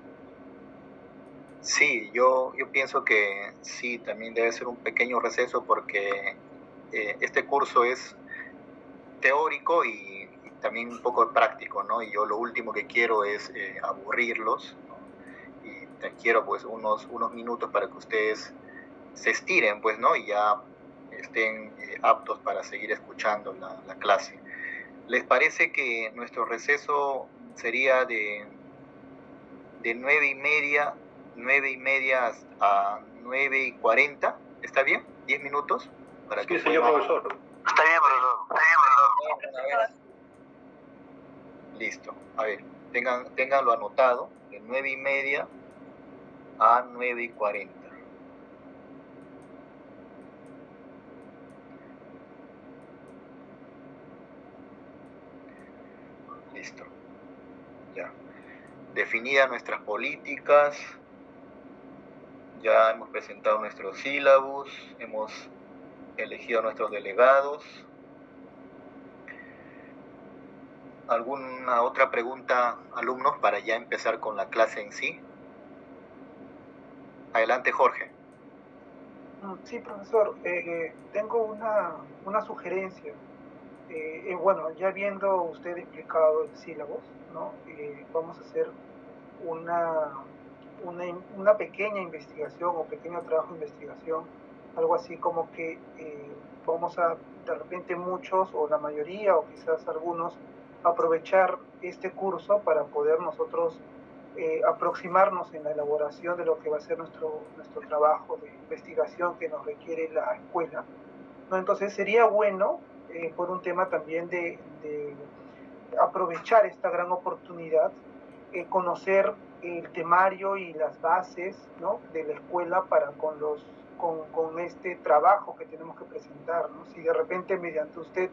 Sí, yo pienso que sí, también debe ser un pequeño receso porque este curso es teórico y también un poco práctico, ¿no? Y yo lo último que quiero es aburrirlos, ¿no? Y quiero pues unos minutos para que ustedes se estiren, pues, ¿no? Y ya estén aptos para seguir escuchando la clase. ¿Les parece que nuestro receso sería de 9:30 a 9:40? ¿Está bien? ¿10 minutos? Para sí, señor profesor. Está bien, profesor. Listo. A ver, ténganlo anotado, de 9:30 a 9:40. Listo. Ya. Definidas nuestras políticas, ya hemos presentado nuestros sílabus, hemos elegido a nuestros delegados. ¿Alguna otra pregunta, alumnos, para ya empezar con la clase en sí? Adelante, Jorge. Sí, profesor, tengo una sugerencia. Bueno, ya viendo usted explicado el sílabus, ¿no? Vamos a hacer una pequeña investigación o pequeño trabajo de investigación, algo así como que vamos a, de repente muchos o la mayoría o quizás algunos, aprovechar este curso para poder nosotros aproximarnos en la elaboración de lo que va a ser nuestro trabajo de investigación que nos requiere la escuela, ¿no? Entonces sería bueno, por un tema también de aprovechar esta gran oportunidad, conocer el temario y las bases, ¿no?, de la escuela para con este trabajo que tenemos que presentar, ¿no? Si de repente mediante usted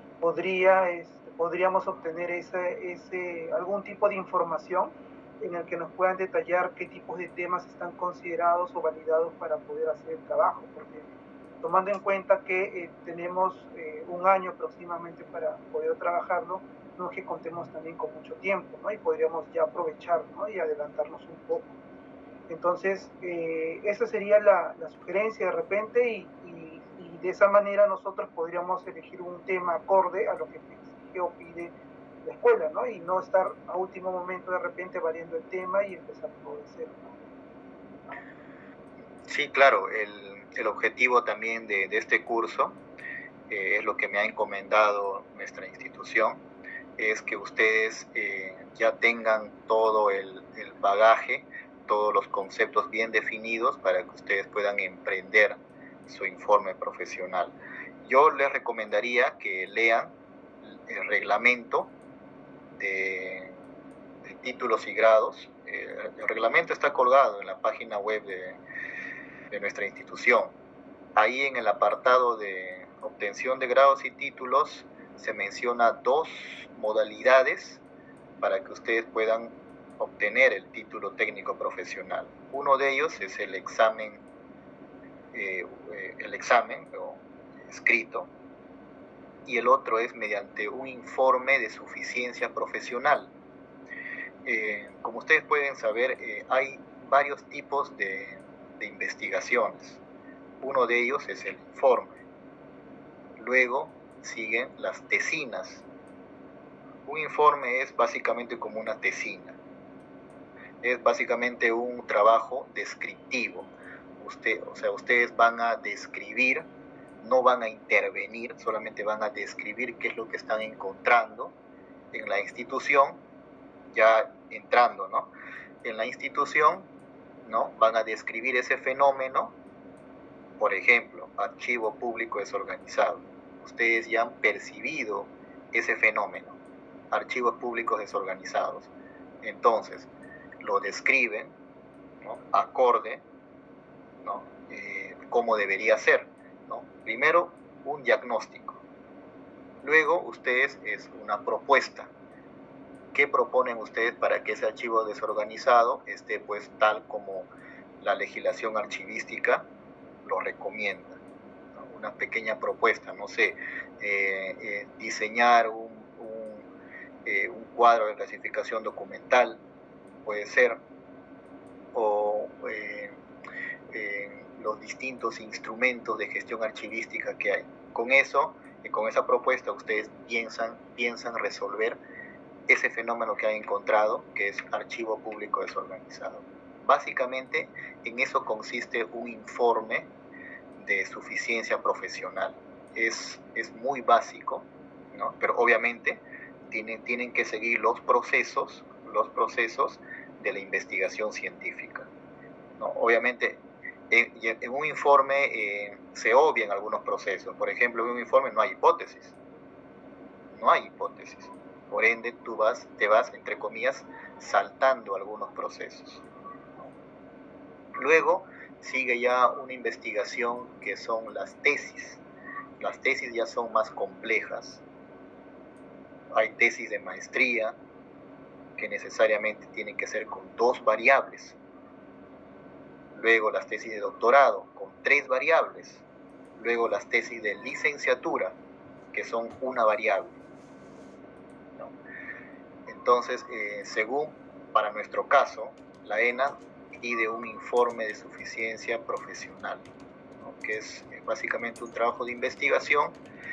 podríamos obtener algún tipo de información en el que nos puedan detallar qué tipos de temas están considerados o validados para poder hacer el trabajo, porque tomando en cuenta que tenemos un año aproximadamente para poder trabajarlo, no es que contemos también con mucho tiempo, ¿no? Y podríamos ya aprovechar, ¿no?, y adelantarnos un poco. Entonces, esa sería la sugerencia de repente, y de esa manera nosotros podríamos elegir un tema acorde a lo que exige o pide la escuela, ¿no? Y no estar a último momento de repente variando el tema y empezando de cero, ¿no? Sí, claro, el objetivo también de este curso es lo que me ha encomendado nuestra institución, es que ustedes ya tengan todo el bagaje, todos los conceptos bien definidos para que ustedes puedan emprender su informe profesional. Yo les recomendaría que lean el reglamento de títulos y grados. El reglamento está colgado en la página web de nuestra institución. Ahí en el apartado de obtención de grados y títulos se menciona 2 modalidades para que ustedes puedan obtener el título técnico profesional. Uno de ellos es el examen escrito, y el otro es mediante un informe de suficiencia profesional. Como ustedes pueden saber, hay varios tipos de investigaciones. Uno de ellos es el informe. Luego siguen las tesinas. Un informe es básicamente como una tesina. Es básicamente un trabajo descriptivo. Ustedes van a describir, no van a intervenir, solamente van a describir qué es lo que están encontrando en la institución, ya entrando, ¿no?, en la institución, ¿no? Van a describir ese fenómeno. Por ejemplo, archivo público desorganizado. Ustedes ya han percibido ese fenómeno, archivos públicos desorganizados. Entonces, lo describen, ¿no?, acorde, ¿no?, cómo debería ser, ¿no? Primero, un diagnóstico. Luego, ustedes es una propuesta. ¿Qué proponen ustedes para que ese archivo desorganizado esté pues tal como la legislación archivística lo recomienda, ¿no? Una pequeña propuesta, no sé, diseñar un cuadro de clasificación documental, puede ser, o los distintos instrumentos de gestión archivística que hay. Con eso, con esa propuesta, ustedes piensan resolver ese fenómeno que han encontrado, que es archivo público desorganizado. Básicamente, en eso consiste un informe de suficiencia profesional. Es muy básico, ¿no? Pero obviamente tienen que seguir los procesos de la investigación científica, ¿no? Obviamente, en un informe se obvian algunos procesos. Por ejemplo, en un informe no hay hipótesis. Por ende, te vas, entre comillas, saltando algunos procesos. Luego sigue ya una investigación que son las tesis. Las tesis ya son más complejas. Hay tesis de maestría que necesariamente tienen que ser con 2 variables. Luego las tesis de doctorado con 3 variables. Luego las tesis de licenciatura, que son 1 variable. Entonces, según para nuestro caso, la ENA pide un informe de suficiencia profesional, ¿no? Que es básicamente un trabajo de investigación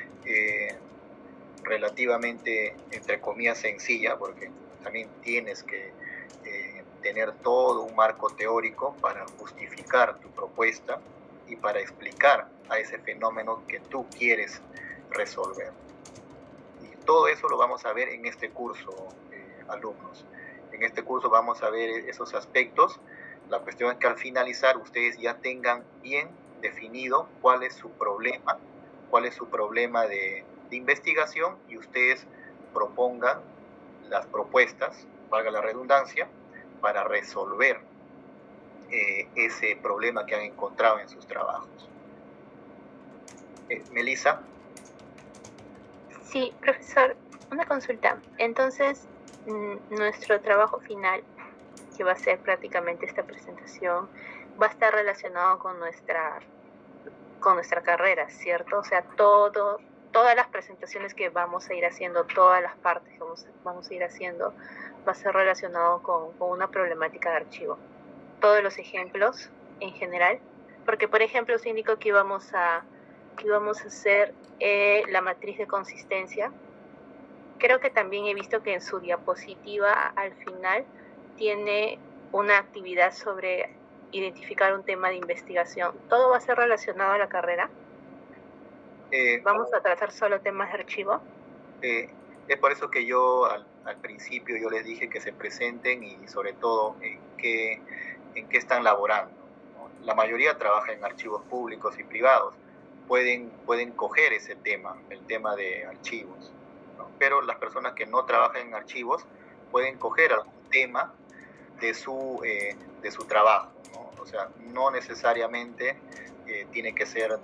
relativamente, entre comillas, sencilla, porque también tienes que tener todo un marco teórico para justificar tu propuesta y para explicar a ese fenómeno que tú quieres resolver. Y todo eso lo vamos a ver en este curso, alumnos. En este curso vamos a ver esos aspectos. La cuestión es que al finalizar ustedes ya tengan bien definido cuál es su problema de investigación, y ustedes propongan las propuestas, valga la redundancia, para resolver ese problema que han encontrado en sus trabajos. Melissa. Sí, profesor, una consulta. Entonces, nuestro trabajo final, que va a ser prácticamente esta presentación, va a estar relacionado con nuestra carrera, ¿cierto? O sea, todas las presentaciones que vamos a ir haciendo, todas las partes que vamos a ir haciendo, va a ser relacionado con una problemática de archivo. Todos los ejemplos en general, porque por ejemplo os indico que íbamos a hacer la matriz de consistencia. Creo que también he visto que en su diapositiva al final tiene una actividad sobre identificar un tema de investigación. ¿Todo va a ser relacionado a la carrera? ¿Vamos a tratar solo temas de archivo? Es por eso que yo al principio yo les dije que se presenten y sobre todo en qué están laborando, ¿no? La mayoría trabaja en archivos públicos y privados. Pueden coger ese tema, el tema de archivos, ¿no? Pero las personas que no trabajan en archivos pueden coger algún tema de su trabajo, ¿no? O sea, no necesariamente tiene que ser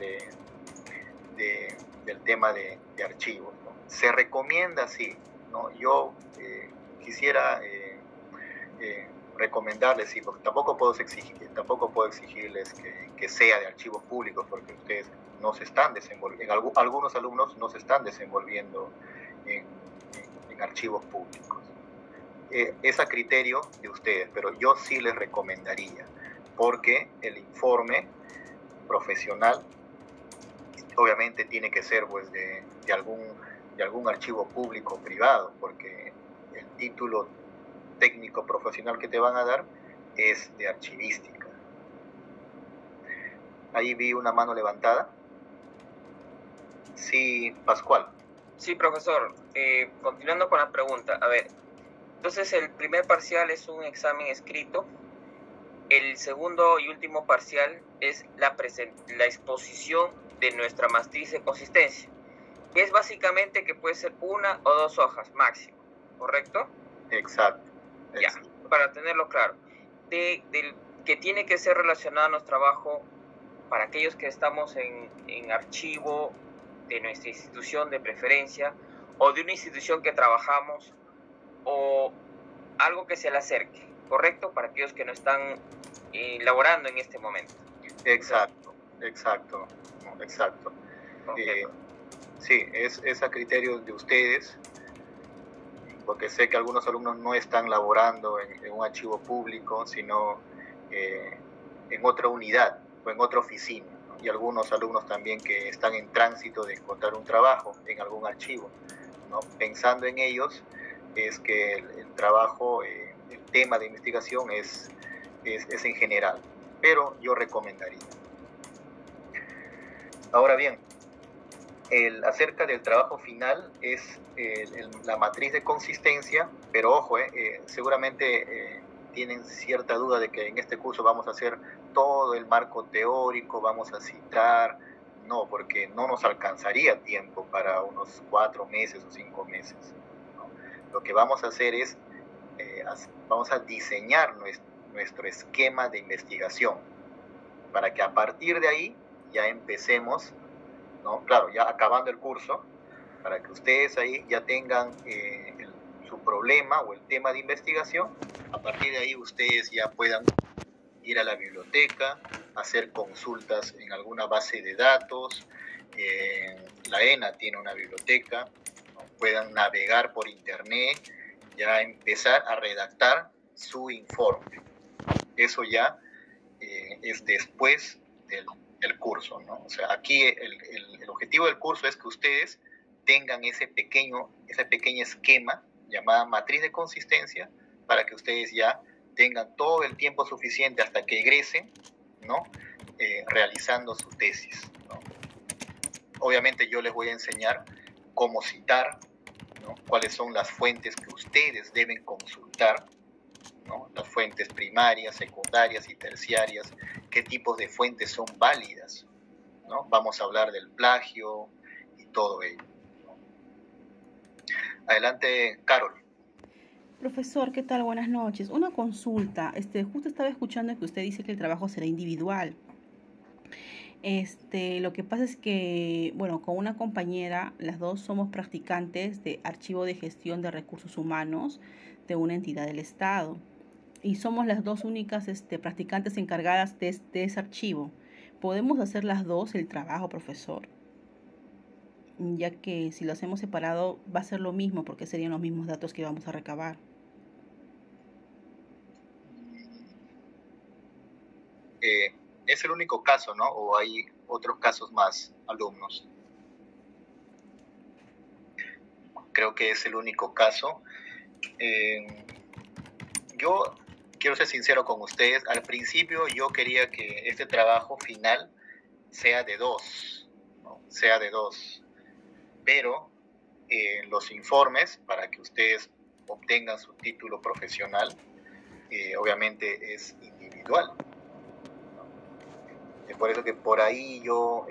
del tema de archivos, ¿no? Se recomienda, sí, ¿no? Yo quisiera recomendarles, sí, porque tampoco puedo exigirles que sea de archivos públicos, porque ustedes no se están desenvolviendo, algunos alumnos no se están desenvolviendo en archivos públicos. Es a criterio de ustedes, pero yo sí les recomendaría, porque el informe profesional obviamente tiene que ser pues de algún archivo público o privado, porque el título técnico profesional que te van a dar es de archivística. Ahí vi una mano levantada. Sí, Pascual. Sí, profesor. Continuando con la pregunta. A ver, entonces el primer parcial es un examen escrito. El segundo y último parcial es la exposición de nuestra matriz de consistencia, que es básicamente que puede ser 1 o 2 hojas máximo, ¿correcto? Exacto. Ya, para tenerlo claro. Que tiene que ser relacionado a nuestro trabajo para aquellos que estamos en archivo de nuestra institución de preferencia, o de una institución que trabajamos, o algo que se le acerque, ¿correcto? Para aquellos que no están laborando en este momento. Exacto. Okay. Sí, es a criterio de ustedes, porque sé que algunos alumnos no están laborando en un archivo público, sino en otra unidad o en otra oficina, ¿no? Y algunos alumnos también que están en tránsito de encontrar un trabajo en algún archivo, ¿no? Pensando en ellos, es que el trabajo, el tema de investigación es en general, pero yo recomendaría. Ahora bien, acerca del trabajo final es la matriz de consistencia, pero ojo, seguramente tienen cierta duda de que en este curso vamos a hacer todo el marco teórico, vamos a citar. No, porque no nos alcanzaría tiempo para unos 4 meses o 5 meses, ¿no? Lo que vamos a hacer es, vamos a diseñar nuestro esquema de investigación, para que a partir de ahí ya empecemos, ¿no? Claro, ya acabando el curso, para que ustedes ahí ya tengan su problema o el tema de investigación. A partir de ahí ustedes ya puedan ir a la biblioteca, hacer consultas en alguna base de datos. La ENA tiene una biblioteca, ¿no? Puedan navegar por internet, ya empezar a redactar su informe. Eso ya es después del curso, ¿no? O sea, aquí el objetivo del curso es que ustedes tengan ese pequeño esquema llamada matriz de consistencia para que ustedes ya tengan todo el tiempo suficiente hasta que egresen, ¿no? Realizando su tesis, ¿no? Obviamente yo les voy a enseñar cómo citar, ¿no? Cuáles son las fuentes que ustedes deben consultar, ¿no? Las fuentes primarias, secundarias y terciarias, qué tipos de fuentes son válidas, ¿no? Vamos a hablar del plagio y todo ello, ¿no? Adelante, Carol. Profesor, ¿qué tal? Buenas noches. Una consulta. Justo estaba escuchando que usted dice que el trabajo será individual. Lo que pasa es que, bueno, con una compañera, las dos somos practicantes de archivo de gestión de recursos humanos de una entidad del Estado. Y somos las dos únicas practicantes encargadas de ese archivo. ¿Podemos hacer las dos el trabajo, profesor? Ya que si lo hacemos separado va a ser lo mismo, porque serían los mismos datos que vamos a recabar. Es el único caso, ¿no? ¿O hay otros casos más, alumnos? Creo que es el único caso. Yo quiero ser sincero con ustedes. Al principio yo quería que este trabajo final sea de dos, ¿no? Sea de dos. Pero los informes, para que ustedes obtengan su título profesional, obviamente es individual. Por eso que por ahí yo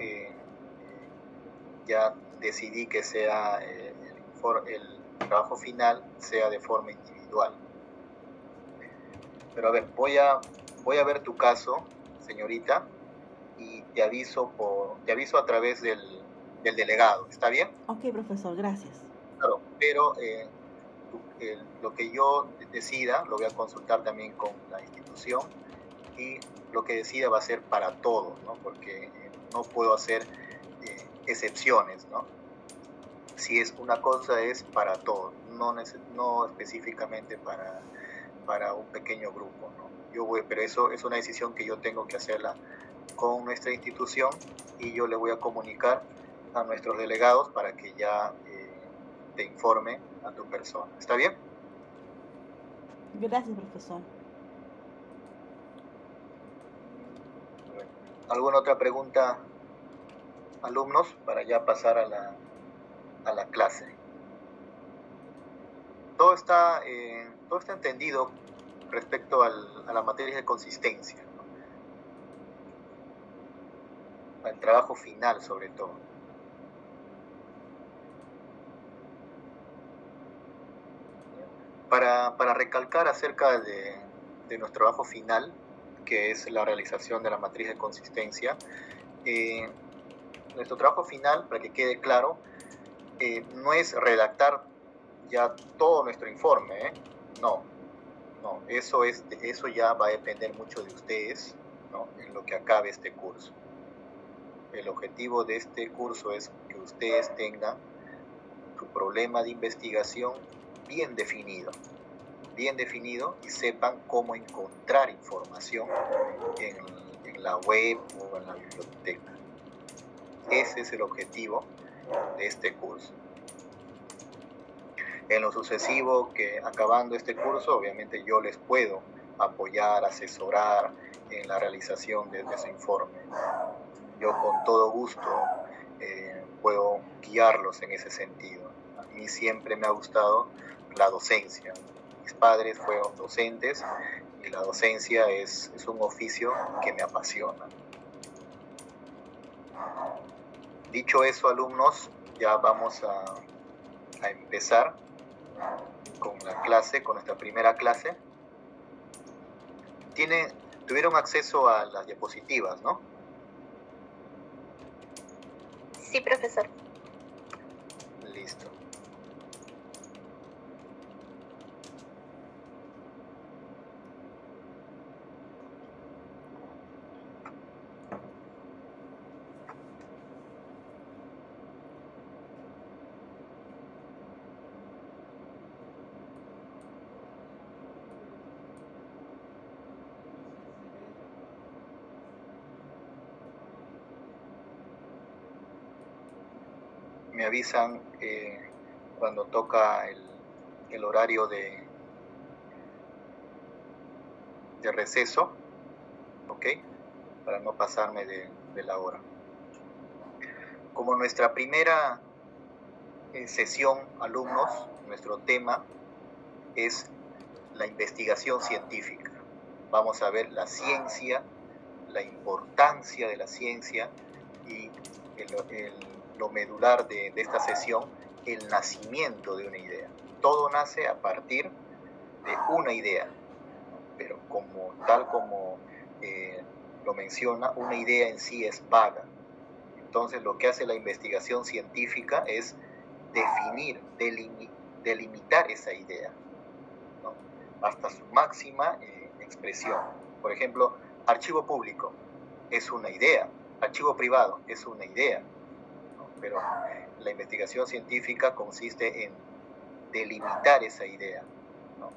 ya decidí que sea el trabajo final sea de forma individual. Pero a ver, voy a ver tu caso, señorita, y te aviso a través del delegado. ¿Está bien? Ok, profesor, gracias. Claro, pero lo que yo decida lo voy a consultar también con la institución, y lo que decida va a ser para todos, ¿no? Porque no puedo hacer excepciones, ¿no? Si es una cosa es para todos, no específicamente para un pequeño grupo, ¿no? Pero eso es una decisión que yo tengo que hacerla con nuestra institución, y yo le voy a comunicar a nuestros delegados para que ya te informe a tu persona. ¿Está bien? Gracias, profesor. ¿Alguna otra pregunta, alumnos, para ya pasar a la clase? Todo está entendido respecto a la materia de consistencia, ¿no? Al trabajo final, sobre todo. Para recalcar acerca de nuestro trabajo final, que es la realización de la matriz de consistencia, nuestro trabajo final, para que quede claro, no es redactar ya todo nuestro informe, no, eso ya va a depender mucho de ustedes, ¿no? En lo que acabe este curso. El objetivo de este curso es que ustedes tengan su problema de investigación bien definido y sepan cómo encontrar información en la web o en la biblioteca. Ese es el objetivo de este curso. En lo sucesivo, que acabando este curso, obviamente yo les puedo apoyar, asesorar en la realización de ese informe. Yo con todo gusto puedo guiarlos en ese sentido. A mí siempre me ha gustado la docencia. Mis padres fueron docentes y la docencia es un oficio que me apasiona. Dicho eso, alumnos, ya vamos a empezar con la clase, con nuestra primera clase. Tuvieron acceso a las diapositivas, ¿no? Sí, profesor. Listo. me avisan cuando toca el horario de receso, ¿ok? Para no pasarme de la hora. Como nuestra primera sesión, alumnos, nuestro tema es la investigación científica. Vamos a ver la ciencia, la importancia de la ciencia y lo medular de esta sesión, el nacimiento de una idea. Todo nace a partir de una idea, pero tal como lo menciona, una idea en sí es vaga. Entonces lo que hace la investigación científica es definir, delimitar esa idea, ¿no? Hasta su máxima expresión. Por ejemplo, archivo público es una idea, archivo privado es una idea, ¿no? Pero la investigación científica consiste en delimitar esa idea, ¿no?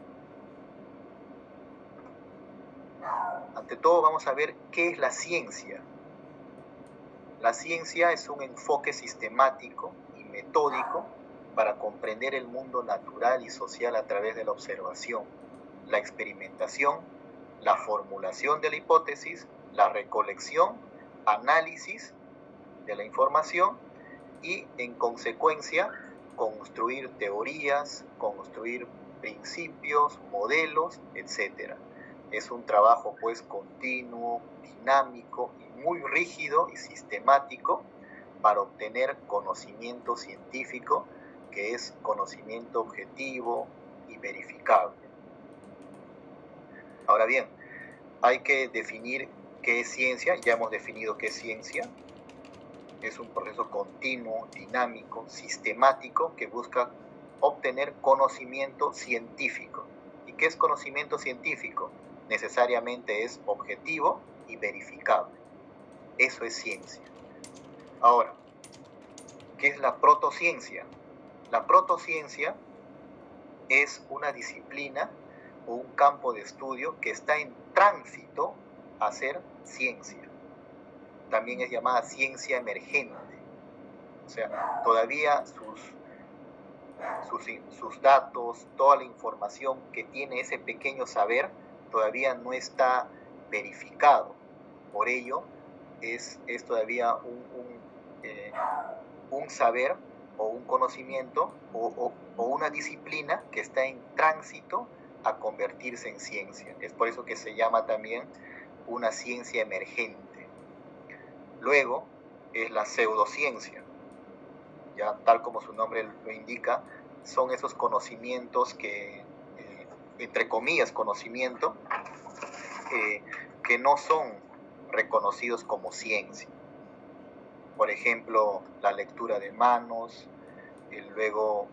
Ante todo vamos a ver qué es la ciencia. La ciencia es un enfoque sistemático y metódico para comprender el mundo natural y social a través de la observación, la experimentación, la formulación de la hipótesis, la recolección, análisis de la información y, en consecuencia, construir teorías, construir principios, modelos, etc. Es un trabajo, pues, continuo, dinámico y muy rígido y sistemático para obtener conocimiento científico, que es conocimiento objetivo y verificable. Ahora bien, hay que definir qué es ciencia. Ya hemos definido qué es ciencia. Es un proceso continuo, dinámico, sistemático que busca obtener conocimiento científico. ¿Y qué es conocimiento científico? Necesariamente es objetivo y verificable. Eso es ciencia. Ahora, ¿qué es la protociencia? La protociencia es una disciplina o un campo de estudio que está en tránsito a ser ciencia. También es llamada ciencia emergente. O sea, todavía sus datos, toda la información que tiene ese pequeño saber, todavía no está verificado. Por ello, es todavía un saber o un conocimiento o una disciplina que está en tránsito a convertirse en ciencia. Es por eso que se llama también una ciencia emergente. Luego es la pseudociencia. Ya tal como su nombre lo indica, son esos conocimientos que, entre comillas, conocimiento, que no son reconocidos como ciencia. Por ejemplo, la lectura de manos, luego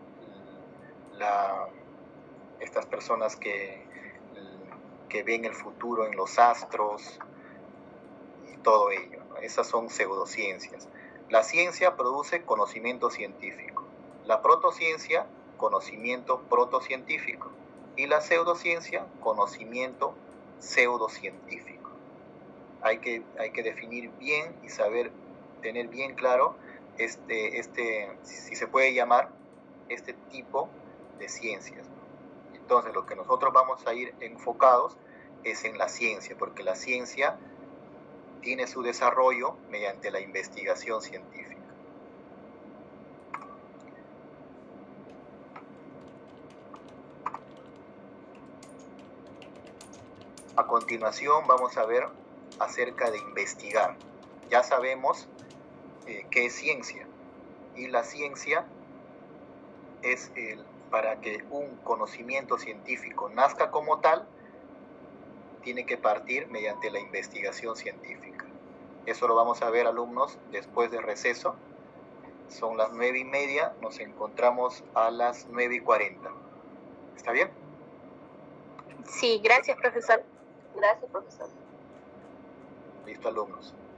estas personas que ven el futuro en los astros y todo ello, ¿no? Esas son pseudociencias. La ciencia produce conocimiento científico, la protociencia, conocimiento protocientífico, y la pseudociencia, conocimiento pseudocientífico. Hay que definir bien y saber, tener bien claro si se puede llamar este tipo de ciencias, ¿no? Entonces, lo que nosotros vamos a ir enfocados es en la ciencia, porque la ciencia tiene su desarrollo mediante la investigación científica. A continuación vamos a ver acerca de investigar. Ya sabemos qué es ciencia, y la ciencia es para que un conocimiento científico nazca como tal, tiene que partir mediante la investigación científica. Eso lo vamos a ver, alumnos, después del receso. Son las 9:30, nos encontramos a las 9:40. ¿Está bien? Sí, gracias, profesor. Gracias, profesor. Listo, alumnos.